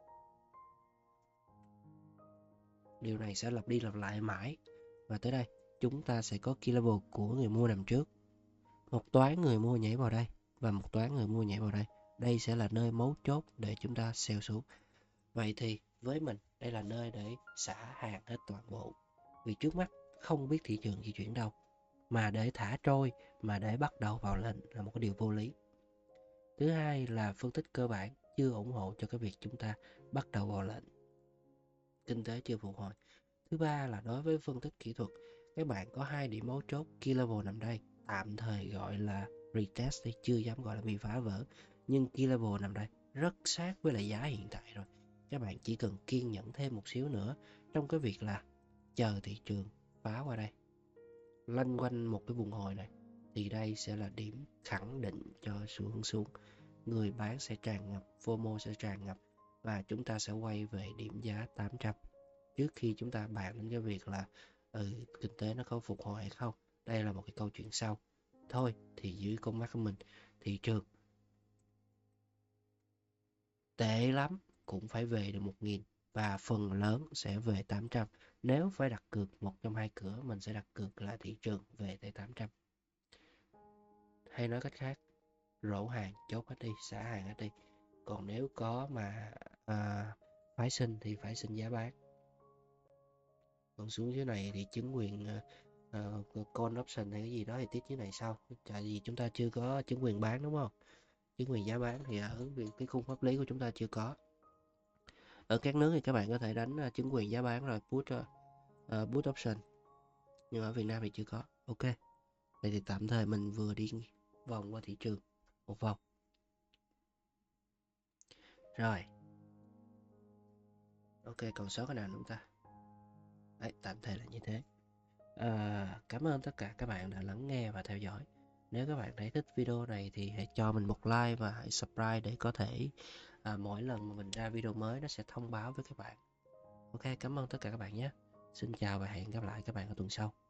Điều này sẽ lặp đi lặp lại mãi. Và tới đây chúng ta sẽ có key level của người mua nằm trước, một toán người mua nhảy vào đây và một toán người mua nhảy vào đây. Đây sẽ là nơi mấu chốt để chúng ta sell xuống. Vậy thì với mình đây là nơi để xả hàng hết toàn bộ, vì trước mắt không biết thị trường di chuyển đâu, mà để thả trôi, mà để bắt đầu vào lệnh là một cái điều vô lý. Thứ hai là phân tích cơ bản chưa ủng hộ cho cái việc chúng ta bắt đầu vào lệnh, kinh tế chưa phục hồi. Thứ ba là đối với phân tích kỹ thuật, các bạn có hai điểm mấu chốt, key level nằm đây, tạm thời gọi là retest thì chưa dám gọi là bị phá vỡ, nhưng key level nằm đây rất sát với lại giá hiện tại rồi. Các bạn chỉ cần kiên nhẫn thêm một xíu nữa trong cái việc là chờ thị trường phá qua đây, lanh quanh một cái vùng hồi này, thì đây sẽ là điểm khẳng định cho xu hướng xuống. Người bán sẽ tràn ngập, FOMO sẽ tràn ngập và chúng ta sẽ quay về điểm giá tám trăm. Trước khi chúng ta bàn đến cái việc là ừ, kinh tế nó có phục hồi hay không, đây là một cái câu chuyện sau. Thôi thì dưới con mắt của mình, thị trường tệ lắm cũng phải về được một nghìn và phần lớn sẽ về tám trăm. Nếu phải đặt cược một trong hai cửa, mình sẽ đặt cược là thị trường về tới tám trăm. Hay nói cách khác, rổ hàng chốt hết đi, xả hàng hết đi. Còn nếu có mà à, phái sinh thì phải xin giá bán. Còn xuống dưới này thì chứng quyền uh, call option hay cái gì đó thì tiết dưới này sau. Tại vì chúng ta chưa có chứng quyền bán đúng không? Chứng quyền giá bán thì ở cái khung pháp lý của chúng ta chưa có. Ở các nước thì các bạn có thể đánh uh, chứng quyền giá bán rồi put uh, put option, nhưng ở Việt Nam thì chưa có. Ok, vậy thì tạm thời mình vừa đi vòng qua thị trường một vòng rồi. Ok, còn sót cái nào nữa không ta? Đấy, tạm thời là như thế. À, cảm ơn tất cả các bạn đã lắng nghe và theo dõi. Nếu các bạn thấy thích video này thì hãy cho mình một like và hãy subscribe để có thể à, mỗi lần mà mình ra video mới nó sẽ thông báo với các bạn. Ok, cảm ơn tất cả các bạn nhé. Xin chào và hẹn gặp lại các bạn ở tuần sau.